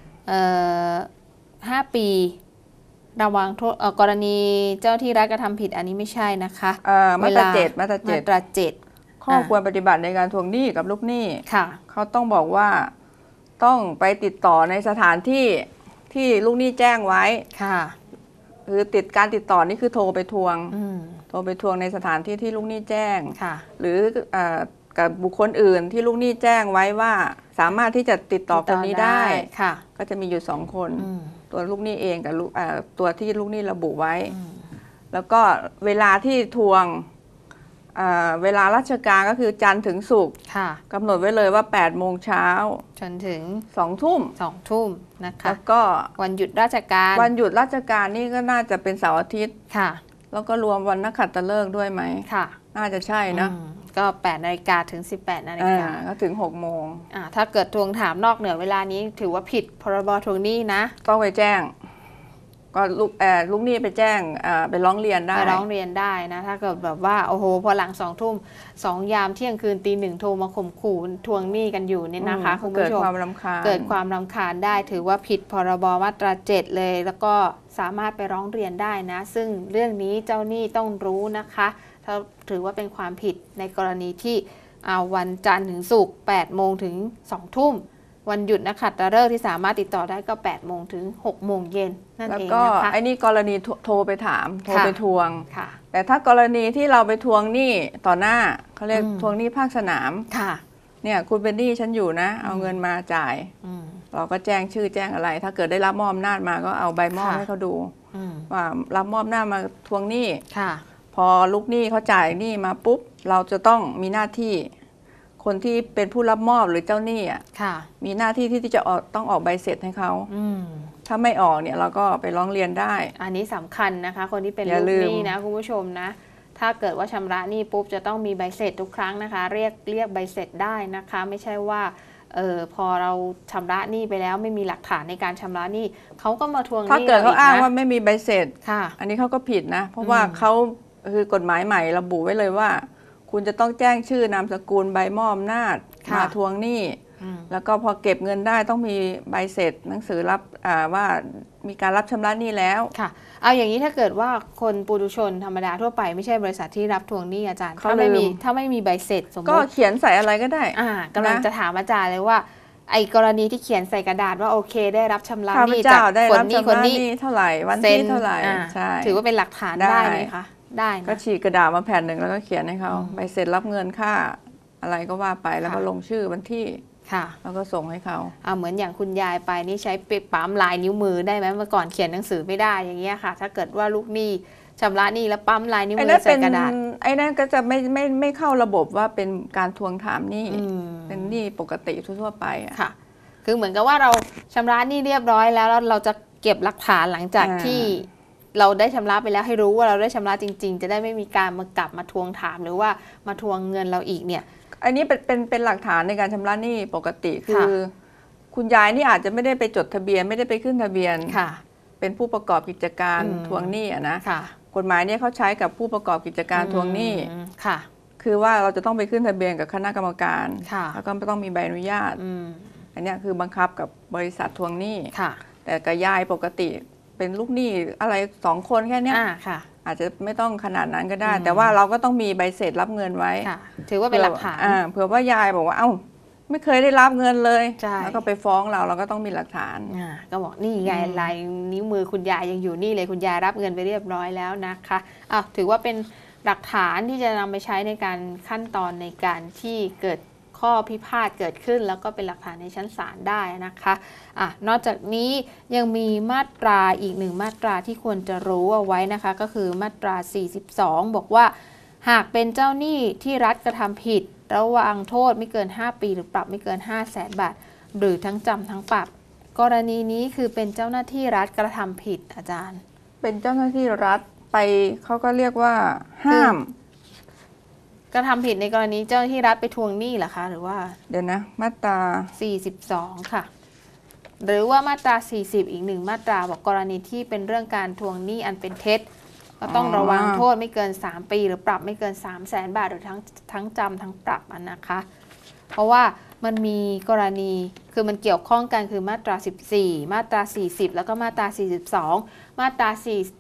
5 ปีระวังโทษกรณีเจ้าที่รัฐกระทำผิดอันนี้ไม่ใช่นะคะมาตรา7ข้อควรปฏิบัติในการทวงหนี้กับลูกหนี้เขาต้องบอกว่าต้องไปติดต่อในสถานที่ที่ลูกหนี้แจ้งไว้คือการติดต่อนี่คือโทรไปทวงในสถานที่ที่ลูกหนี้แจ้งหรือกับบุคคลอื่นที่ลูกหนี้แจ้งไว้ว่าสามารถที่จะติดต่อคนนี้ได้ก็จะมีอยู่2 คนตัวลูกหนี้เองกับตัวที่ลูกหนี้ระบุไว้แล้วก็เวลาที่ทวงเวลาราชการก็คือจันทร์ถึงศุกร์กำหนดไว้เลยว่า8 โมงเช้าจนถึง 2 ทุ่มนะคะแล้วก็วันหยุดราชการนี่ก็น่าจะเป็นเสาร์อาทิตย์แล้วก็รวมวันนักขัตฤกษ์ด้วยไหมน่าจะใช่นะก็8 นาฬิกาถึง18 นาฬิกาก็ถึง6 โมงถ้าเกิดทวงถามนอกเหนือเวลานี้ถือว่าผิดพรบทวงหนี้นะต้องไปแจ้งก็ลูกหนี้ไปแจ้งไปร้องเรียนได้นะถ้าเกิดแบบว่าโอ้โหพอหลัง2 ทุ่ม2 ยามเที่ยงคืนตี 1โทรมาข่มขู่ทวงหนี้กันอยู่เนี่ยนะคะคุณผู้ชมเกิดความรำคาญได้ถือว่าผิดพรบมาตรา7เลยแล้วก็สามารถไปร้องเรียนได้นะซึ่งเรื่องนี้เจ้าหนี้ต้องรู้นะคะถ้าถือว่าเป็นความผิดในกรณีที่วันจันทร์ถึงศุกร์8 โมงถึง2 ทุ่มวันหยุดนักขัตฤกษ์ที่สามารถติดต่อได้ก็8 โมงถึง6 โมงเย็นนั่นเองนะคะแล้วก็ไอ้นี่กรณีโทรไปถามโทรไปทวงแต่ถ้ากรณีที่เราไปทวงหนี้ต่อหน้าเขาเรียกทวงหนี้ภาคสนามเนี่ยคุณเป็นหนี้ฉันอยู่นะเอาเงินมาจ่ายเราก็แจ้งชื่อแจ้งอะไรถ้าเกิดได้รับมอบอำนาจมาก็เอาใบมอบให้เขาดูว่ารับมอบอำนาจมาทวงหนี้พอลูกหนี้เขาจ่ายหนี้มาปุ๊บเราจะต้องมีหน้าที่คนที่เป็นผู้รับมอบหรือเจ้าหนี้อ่ะมีหน้าที่ที่จะต้องออกใบเสร็จให้เขาถ้าไม่ออกเนี่ยเราก็ไปร้องเรียนได้อันนี้สำคัญนะคะคนที่เป็นลูกหนี้นะคุณผู้ชมนะถ้าเกิดว่าชำระหนี้ปุ๊บจะต้องมีใบเสร็จทุกครั้งนะคะเรียกใบเสร็จได้นะคะไม่ใช่ว่าพอเราชำระหนี้ไปแล้วไม่มีหลักฐานในการชำระหนี้เขาก็มาทวงหนี้ถ้าเกิดเขาอ้างว่าไม่มีใบเสร็จอันนี้เขาก็ผิดนะเพราะว่าเขาคือกฎหมายใหม่ระบุไว้เลยว่าคุณจะต้องแจ้งชื่อนามสกุลใบมอบอำนาจมาทวงหนี้แล้วก็พอเก็บเงินได้ต้องมีใบเสร็จหนังสือรับว่ามีการรับชำระหนี้แล้วค่ะเอาอย่างนี้ถ้าเกิดว่าคนปุถุชนธรรมดาทั่วไปไม่ใช่บริษัทที่รับทวงหนี้อาจารย์ถ้าไม่มีใบเสร็จสมมติก็เขียนใส่อะไรก็ได้กำลังจะถามอาจารย์เลยว่าไอ้กรณีที่เขียนใส่กระดาษว่าโอเคได้รับชำระหนี้จากคนนี้เท่าไหร่วันที่เท่าไหร่ใช่ถือว่าเป็นหลักฐานได้ไหมคะได้ก็ฉีกกระดาษมาแผ่นหนึ่งแล้วก็เขียนให้เขาใบเสร็จรับเงินค่าอะไรก็ว่าไปแล้วก็ลงชื่อวันที่แล้วก็ส่งให้เขาเหมือนอย่างคุณยายไปนี่ใช้ปั๊มลายนิ้วมือได้ไหมเมื่อก่อนเขียนหนังสือไม่ได้อย่างเงี้ยค่ะถ้าเกิดว่าลูกหนี้ชำระหนี้แล้วปั๊มลายนิ้วมือใส่กระดาษไอ้นั่นก็จะไม่เข้าระบบว่าเป็นการทวงถามหนี้เป็นหนี้ปกติทั่วไปค่ะคือเหมือนกับว่าเราชำระหนี้เรียบร้อยแล้วเราจะเก็บหลักฐานหลังจากที่เราได้ชำระไปแล้วให้รู้ว่าเราได้ชำระจริงๆจะได้ไม่มีการมากลับมาทวงถามหรือว่ามาทวงเงินเราอีกเนี่ยอันนี้เป็นหลักฐานในการชำระหนี้ปกติคือคุณยายนี่อาจจะไม่ได้ไปจดทะเบียนไม่ได้ไปขึ้นทะเบียนเป็นผู้ประกอบกิจการทวงหนี้นะกฎหมายนี้เขาใช้กับผู้ประกอบกิจการทวงหนี้คือว่าเราจะต้องไปขึ้นทะเบียนกับคณะกรรมการแล้วก็ต้องมีใบอนุญาตอันนี้คือบังคับกับบริษัททวงหนี้แต่กับยายปกติเป็นลูกหนี้อะไร2 คนแค่นี้อาจจะไม่ต้องขนาดนั้นก็ได้แต่ว่าเราก็ต้องมีใบเสร็จรับเงินไว้ถือว่าเป็นหลักฐานเผื่อว่ายายบอกว่าเอ้าไม่เคยได้รับเงินเลยแล้วก็ไปฟ้องเราก็ต้องมีหลักฐานก็บอกนี่ไงลายนิ้วมือคุณยายยังอยู่นี่เลยคุณยายรับเงินไปเรียบร้อยแล้วนะคะถือว่าเป็นหลักฐานที่จะนำไปใช้ในการขั้นตอนในการที่เกิดข้อพิพาทเกิดขึ้นแล้วก็เป็นหลักฐานในชั้นศาลได้นะคะนอกจากนี้ยังมีมาตราอีก1มาตราที่ควรจะรู้เอาไว้นะคะก็คือมาตรา42บอกว่าหากเป็นเจ้าหนี้ที่รัฐกระทำผิดระวางโทษไม่เกิน5 ปีหรือปรับไม่เกิน 500,000 บาทหรือทั้งจำทั้งปรับกรณีนี้คือเป็นเจ้าหน้าที่รัฐกระทำผิดอาจารย์เป็นเจ้าหน้าที่รัฐไปเขาก็เรียกว่าห้ามกระทำผิดในกรณีเจ้าหน้าที่รัฐไปทวงหนี้เหรอคะหรือว่าเดี๋ยวนะมาตรา 42ค่ะหรือว่ามาตรา40อีก1มาตราบอกกรณีที่เป็นเรื่องการทวงหนี้อันเป็นเท็จก็ต้องระวังโทษไม่เกิน3 ปีหรือปรับไม่เกิน 300,000 บาทหรือทั้งจำทั้งปรับนะคะเพราะว่ามันมีกรณีคือมันเกี่ยวข้องกันคือมาตรา14มาตรา40แล้วก็มาตรา42มาตรา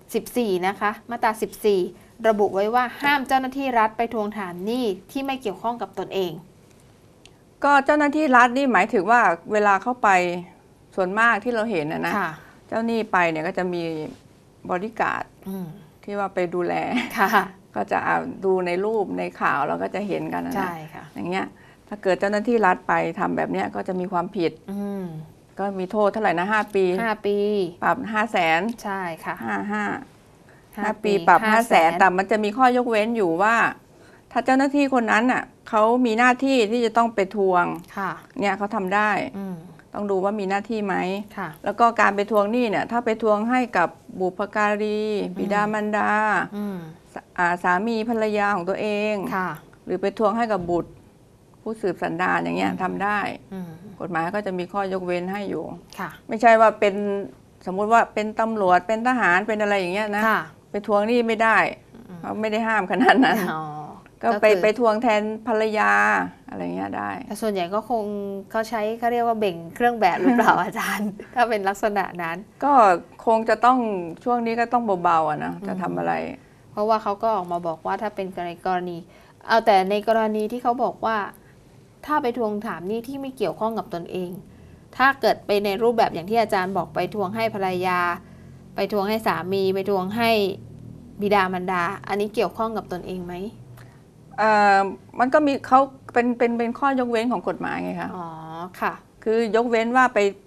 44นะคะมาตรา14ระบุไว้ว่าห้ามเจ้าหน้าที่รัฐไปทวงถามหนี้ที่ไม่เกี่ยวข้องกับตนเองก็เจ้าหน้าที่รัฐนี่หมายถึงว่าเวลาเข้าไปส่วนมากที่เราเห็นนะเจ้าหนี้ไปเนี่ยก็จะมีบอดี้การ์ดที่ว่าไปดูแลก็จะดูในรูปในข่าวเราก็จะเห็นกันนะอย่างเงี้ยถ้าเกิดเจ้าหน้าที่รัฐไปทำแบบเนี้ยก็จะมีความผิดก็มีโทษเท่าไหร่นะ5 ปีปรับ500,000 ใช่ค่ะ 5 ปีปรับ500,000แต่มันจะมีข้อยกเว้นอยู่ว่าถ้าเจ้าหน้าที่คนนั้นน่ะเขามีหน้าที่ที่จะต้องไปทวงเนี่ยเขาทำได้ต้องดูว่ามีหน้าที่ไหมแล้วก็การไปทวงหนี้เนี่ยถ้าไปทวงให้กับบุพการีบิดามารดาสามีภรรยาของตัวเองหรือไปทวงให้กับบุตรผู้สืบสันดานอย่างเงี้ยทำได้กฎหมายก็จะมีข้อยกเว้นให้อยู่ไม่ใช่ว่าเป็นสมมุติว่าเป็นตำรวจเป็นทหารเป็นอะไรอย่างเงี้ยนะไปทวงหนี้ไม่ได้เขาไม่ได้ห้ามขนาดนั้นก็ไปทวงแทนภรรยาอะไรเงี้ยได้แต่ส่วนใหญ่ก็คงเขาใช้เขาเรียกว่าเบ่งเครื่องแบบหรือเปล่าอาจารย์ถ้าเป็นลักษณะนั้นก็คงจะต้องช่วงนี้ก็ต้องเบาๆนะจะทำอะไรเพราะว่าเขาก็ออกมาบอกว่าถ้าเป็นในกรณีแต่ในกรณีที่เขาบอกว่าถ้าไปทวงถามหนี้ที่ไม่เกี่ยวข้องกับตนเองถ้าเกิดไปในรูปแบบอย่างที่อาจารย์บอกไปทวงให้ภรรยาไปทวงให้สามีไปทวงให้บิดามารดาอันนี้เกี่ยวข้องกับตนเองไหมมันก็มีเขาเป็นข้อยกเว้นของกฎหมายไงคะอ๋อค่ะคือยกเว้นว่าไป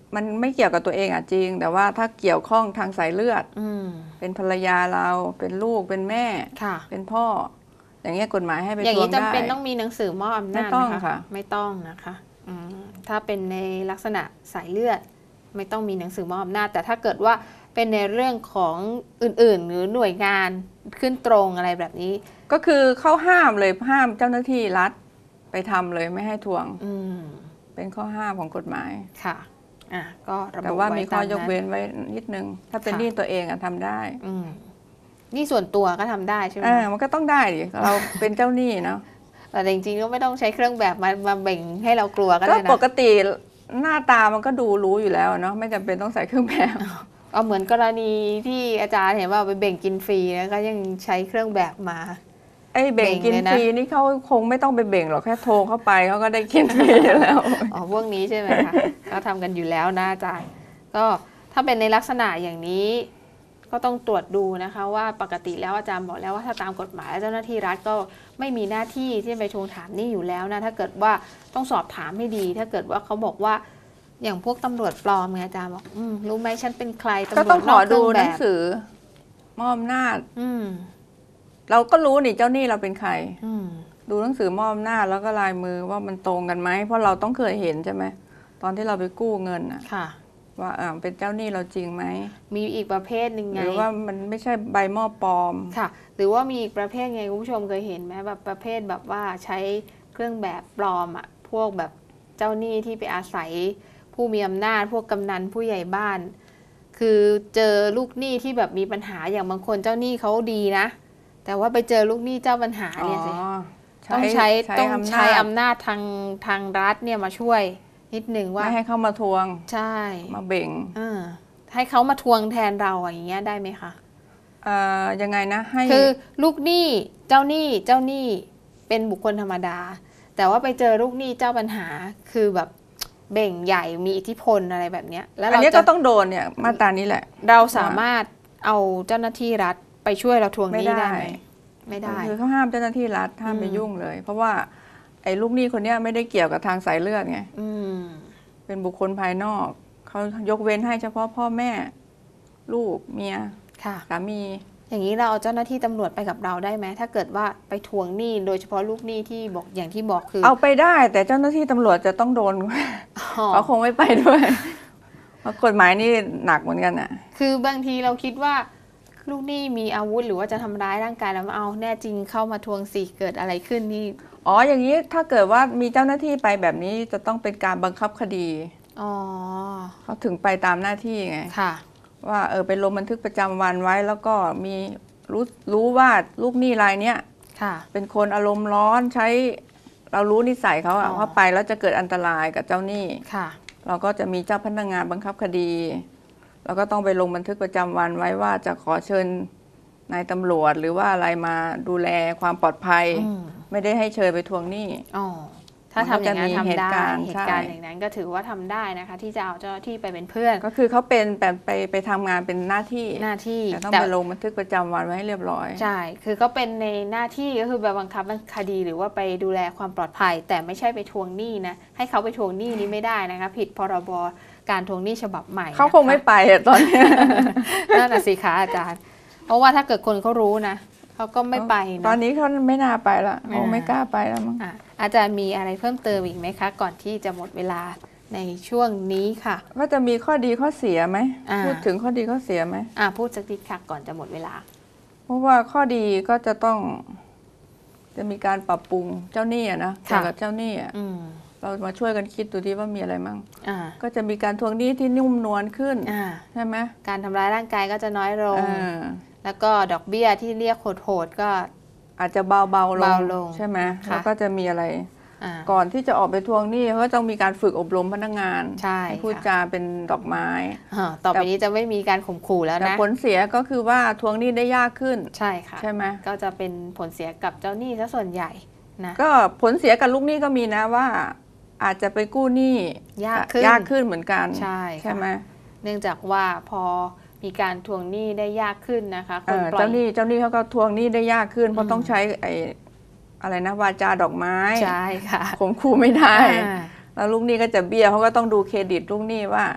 มันไม่เกี่ยวกับตัวเองจริงแต่ว่าถ้าเกี่ยวข้องทางสายเลือดเป็นภรรยาเราเป็นลูกเป็นแม่เป็นพ่ออย่างเงี้ยกฎหมายให้ไปทวงได้อย่างนี้จำเป็นต้องมีหนังสือมอบอำนาจไม่ต้องค่ะไม่ต้องนะคะถ้าเป็นในลักษณะสายเลือดไม่ต้องมีหนังสือมอบอำนาจแต่ถ้าเกิดว่าเป็นในเรื่องของอื่นๆหรือหน่วยงานขึ้นตรงอะไรแบบนี้ก็คือเขาห้ามเลยห้ามเจ้าหน้าที่รัฐไปทำเลยไม่ให้ทวงเป็นข้อห้ามของกฎหมายค่ะก็ระบุแต่ว่ามีข้อยกเว้นไว้นิดนึงถ้าเป็นหนี้ตัวเองทำได้นี่ส่วนตัวก็ทำได้ใช่ไหมมันก็ต้องได้ดิเราเป็นเจ้าหนี้เนาะแต่จริงๆก็ไม่ต้องใช้เครื่องแบบมาเบ่งให้เรากลัวก็ได้นะก็ปกติหน้าตามันก็ดูรู้อยู่แล้วเนาะไม่จำเป็นต้องใส่เครื่องแบบเอาเหมือนกรณีที่อาจารย์เห็นว่าไปเบ่งกินฟรีแล้วก็ยังใช้เครื่องแบบมาเบ่งกินฟรีนี่เขาคงไม่ต้องไปเบ่งหรอกแค่โทรเข้าไปเขาก็ได้กินฟรีแล้วพวกนี้ใช่ไหมคะเขาทำกันอยู่แล้วนะอาจารย์ก็ถ้าเป็นในลักษณะอย่างนี้ก็ต้องตรวจดูนะคะว่าปกติแล้วอาจารย์บอกแล้วว่าถ้าตามกฎหมายเจ้าหน้าที่รัฐก็ไม่มีหน้าที่ที่จะไปทวงถามหนี้อยู่แล้วนะถ้าเกิดว่าต้องสอบถามให้ดีถ้าเกิดว่าเขาบอกว่าอย่างพวกตำรวจปลอมไงอาจารย์บอกรู้ไหมฉันเป็นใครตำรวจก็ต้องขอดูหนังสือมอบอำนาจเราก็รู้นี่เจ้าหนี้เราเป็นใครดูหนังสือมอบอำนาจแล้วก็ลายมือว่ามันตรงกันไหมเพราะเราต้องเคยเห็นใช่ไหมตอนที่เราไปกู้เงินว่าเป็นเจ้าหนี้เราจริงไหมมีอีกประเภทหนึ่งไงหรือว่ามันไม่ใช่ใบมอบปลอมค่ะหรือว่ามีอีกประเภทไงคุณผู้ชมเคยเห็นไหมแบบประเภทแบบว่าใช้เครื่องแบบปลอมพวกแบบเจ้าหนี้ที่ไปอาศัยผู้มีอำนาจพวกกำนันผู้ใหญ่บ้านคือเจอลูกหนี้ที่แบบมีปัญหาอย่างบางคนเจ้าหนี้เขาดีนะแต่ว่าไปเจอลูกหนี้เจ้าปัญหาเนี่ยสิต้องใช้อำนาจทางรัฐเนี่ยมาช่วยนิดหนึ่งว่าไม่ให้เขามาทวงใช่มาเบ่งให้เขามาทวงแทนเราอย่างเงี้ยได้ไหมคะยังไงนะให้คือลูกหนี้เจ้าหนี้เป็นบุคคลธรรมดาแต่ว่าไปเจอลูกหนี้เจ้าปัญหาคือแบบเบ่งใหญ่มีอิทธิพลอะไรแบบเนี้ยแล้วอันนี้ก็ต้องโดนเนี่ยมาตรานี้แหละเราสามารถเอาเจ้าหน้าที่รัฐไปช่วยเราทวงหนี้ได้ไหมไม่ได้คือเขาห้ามเจ้าหน้าที่รัฐห้ามไปยุ่งเลยเพราะว่าไอ้ลูกหนี้คนนี้ไม่ได้เกี่ยวกับทางสายเลือดไงเป็นบุคคลภายนอกเขายกเว้นให้เฉพาะพ่อแม่ลูกเมียสามีอย่างนี้เราเอาเจ้าหน้าที่ตำรวจไปกับเราได้ไหมถ้าเกิดว่าไปทวงหนี้โดยเฉพาะลูกหนี้ที่บอกอย่างที่บอกคือเอาไปได้แต่เจ้าหน้าที่ตำรวจจะต้องโดนเขาคงไม่ไปด้วยเพราะกฎหมายนี่หนักเหมือนกันอ่ะคือบางทีเราคิดว่าลูกหนี้มีอาวุธหรือว่าจะทำร้ายร่างกายแล้วเอาแน่จริงเข้ามาทวงสิเกิดอะไรขึ้นนี่อย่างนี้ถ้าเกิดว่ามีเจ้าหน้าที่ไปแบบนี้จะต้องเป็นการบังคับคดีเขาถึงไปตามหน้าที่ไงค่ะว่าไปลงบันทึกประจำวันไว้แล้วก็มีรู้ว่าลูกหนี้รายเนี้ยเป็นคนอารมณ์ร้อนใช้เรารู้นิสัยเขาว่าไปแล้วจะเกิดอันตรายกับเจ้าหนี้เราก็จะมีเจ้าพนักงานบังคับคดีเราก็ต้องไปลงบันทึกประจำวันไว้ว่าจะขอเชิญนายตำรวจหรือว่าอะไรมาดูแลความปลอดภัยไม่ได้ให้เชิญไปทวงหนี้ถ้าทำอย่างนั้นทำได้เหตุการณ์อย่างนั้นก็ถือว่าทำได้นะคะที่จะเอาเจ้าหน้าที่ไปเป็นเพื่อนก็คือเขาเป็นไปทำงานเป็นหน้าที่แต่ต้องไปลงบันทึกประจำวันไว้ให้เรียบร้อยใช่คือก็เป็นในหน้าที่ก็คือแบบบังคับคดีหรือว่าไปดูแลความปลอดภัยแต่ไม่ใช่ไปทวงหนี้นะให้เขาไปทวงหนี้นี้ไม่ได้นะคะผิดพรบการทวงหนี้ฉบับใหม่เขาคงไม่ไปตอนนี้นั่นน่ะสิคะอาจารย์เพราะว่าถ้าเกิดคนเขารู้นะเขาก็ไม่ไปตอนนี้เขาไม่น่าไปละเขาไม่กล้าไปแล้วมั้งอาจารย์มีอะไรเพิ่มเติมอีกไหมคะก่อนที่จะหมดเวลาในช่วงนี้ค่ะว่าจะมีข้อดีข้อเสียไหมพูดถึงข้อดีข้อเสียไหมพูดสักนิดค่ะก่อนจะหมดเวลาเพราะว่าข้อดีก็จะต้องจะมีการปรับปรุงเจ้าหนี้นะเกี่ยวกับเจ้าหนี้เรามาช่วยกันคิดดูที่ว่ามีอะไรมั่งก็จะมีการทวงหนี้ที่นุ่มนวลขึ้นใช่ไหมการทำร้ายร่างกายก็จะน้อยลงแล้วก็ดอกเบี้ยที่เรียกโหดๆก็อาจจะเบาลงใช่ไหมแล้วก็จะมีอะไรก่อนที่จะออกไปทวงหนี้เขาต้องมีการฝึกอบรมพนักงานให้พูดจาเป็นดอกไม้ต่อไปนี้จะไม่มีการข่มขู่แล้วนะแต่ผลเสียก็คือว่าทวงหนี้ได้ยากขึ้นใช่ค่ะใช่ไหมก็จะเป็นผลเสียกับเจ้าหนี้ซะส่วนใหญ่นะก็ผลเสียกับลูกหนี้ก็มีนะว่าอาจจะไปกู้หนี้ยากขึ้นเหมือนกันใช่ไหมเนื่องจากว่าพอมีการทวงหนี้ได้ยากขึ้นนะคะคนปล่อยเจ้าหนี้เขาก็ทวงหนี้ได้ยากขึ้นเพราะต้องใช้อะไรนะวาจาดอกไม้ใช่ค่ะข่มขู่ไม่ได้แล้วลูกหนี้ก็จะเบี้ยเขาก็ต้องดูเครดิตลูกหนี้ว่า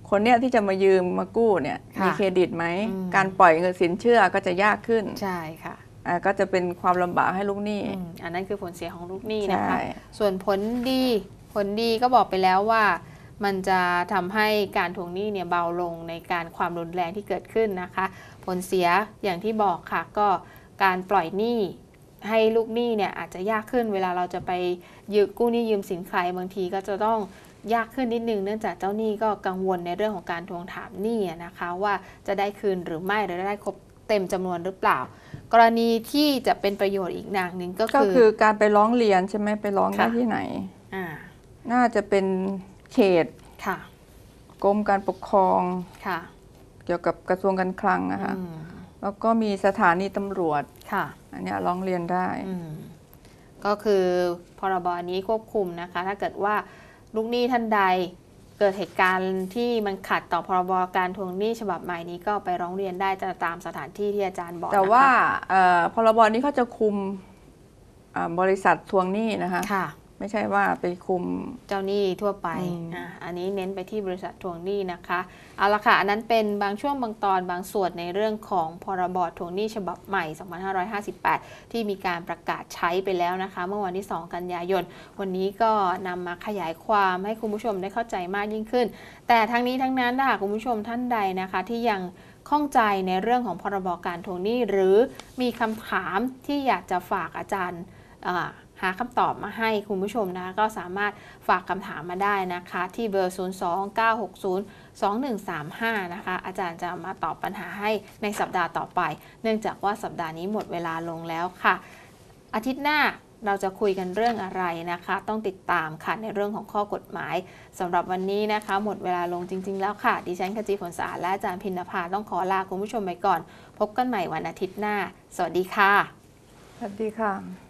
คนเนี้ยที่จะมายืมมากู้เนี่ยมีเครดิตไหมการปล่อยเงินสินเชื่อก็จะยากขึ้นใช่ค่ะก็จะเป็นความลำบากให้ลูกหนี้อันนั้นคือผลเสียของลูกหนี้นะคะส่วนผลดีก็บอกไปแล้วว่ามันจะทำให้การทวงหนี้เนี่ยเบาลงในการความรุนแรงที่เกิดขึ้นนะคะผลเสียอย่างที่บอกค่ะก็การปล่อยหนี้ให้ลูกหนี้เนี่ยอาจจะยากขึ้นเวลาเราจะไปกู้หนี้ยืมสินใครบางทีก็จะต้องยากขึ้นนิดนึงเนื่องจากเจ้าหนี้ก็กังวลในเรื่องของการทวงถามหนี้นะคะว่าจะได้คืนหรือไม่หรือได้ครบเต็มจำนวนหรือเปล่ากรณีที่จะเป็นประโยชน์อีกอย่างหนึ่งก็คือการไปร้องเรียนใช่ไหมไปร้องได้ที่ไหนน่าจะเป็นเขตกรมการปกครองเกี่ยวกับกระทรวงการคลังนะคะแล้วก็มีสถานีตำรวจอันนี้ร้องเรียนได้ก็คือพรบนี้ควบคุมนะคะถ้าเกิดว่าลูกหนี้ท่านใดเกิดเหตุการณ์ที่มันขัดต่อพรบการทวงหนี้ฉบับใหม่นี้ก็ไปร้องเรียนได้ตามสถานที่ที่อาจารย์บอกแต่ว่าพรบนี้เขาจะคุมบริษัททวงหนี้นะคะไม่ใช่ว่าไปคุมเจ้าหนี้ทั่วไปอันนี้เน้นไปที่บริษัททวงหนี้นะคะเอาละค่ะอันนั้นเป็นบางช่วงบางตอนบางส่วนในเรื่องของพรบทวงหนี้ฉบับใหม่ 2558 ที่มีการประกาศใช้ไปแล้วนะคะเมื่อวันที่ 2 กันยายนวันนี้ก็นำมาขยายความให้คุณผู้ชมได้เข้าใจมากยิ่งขึ้นแต่ทั้งนี้ทั้งนั้นถ้าคุณผู้ชมท่านใดนะคะที่ยังข้องใจในเรื่องของพรบการทวงหนี้หรือมีคำถามที่อยากจะฝากอาจารย์หาคำตอบมาให้คุณผู้ชมนะก็สามารถฝากคำถามมาได้นะคะที่เบอร์ 029602135 นะคะอาจารย์จะมาตอบปัญหาให้ในสัปดาห์ต่อไปเนื่องจากว่าสัปดาห์นี้หมดเวลาลงแล้วค่ะอาทิตย์หน้าเราจะคุยกันเรื่องอะไรนะคะต้องติดตามค่ะในเรื่องของข้อกฎหมายสำหรับวันนี้นะคะหมดเวลาลงจริงๆแล้วค่ะดิฉันขจีผลสะอาดและอาจารย์พิณภาต้องขอลาคุณผู้ชมไปก่อนพบกันใหม่วันอาทิตย์หน้าสวัสดีค่ะสวัสดีค่ะ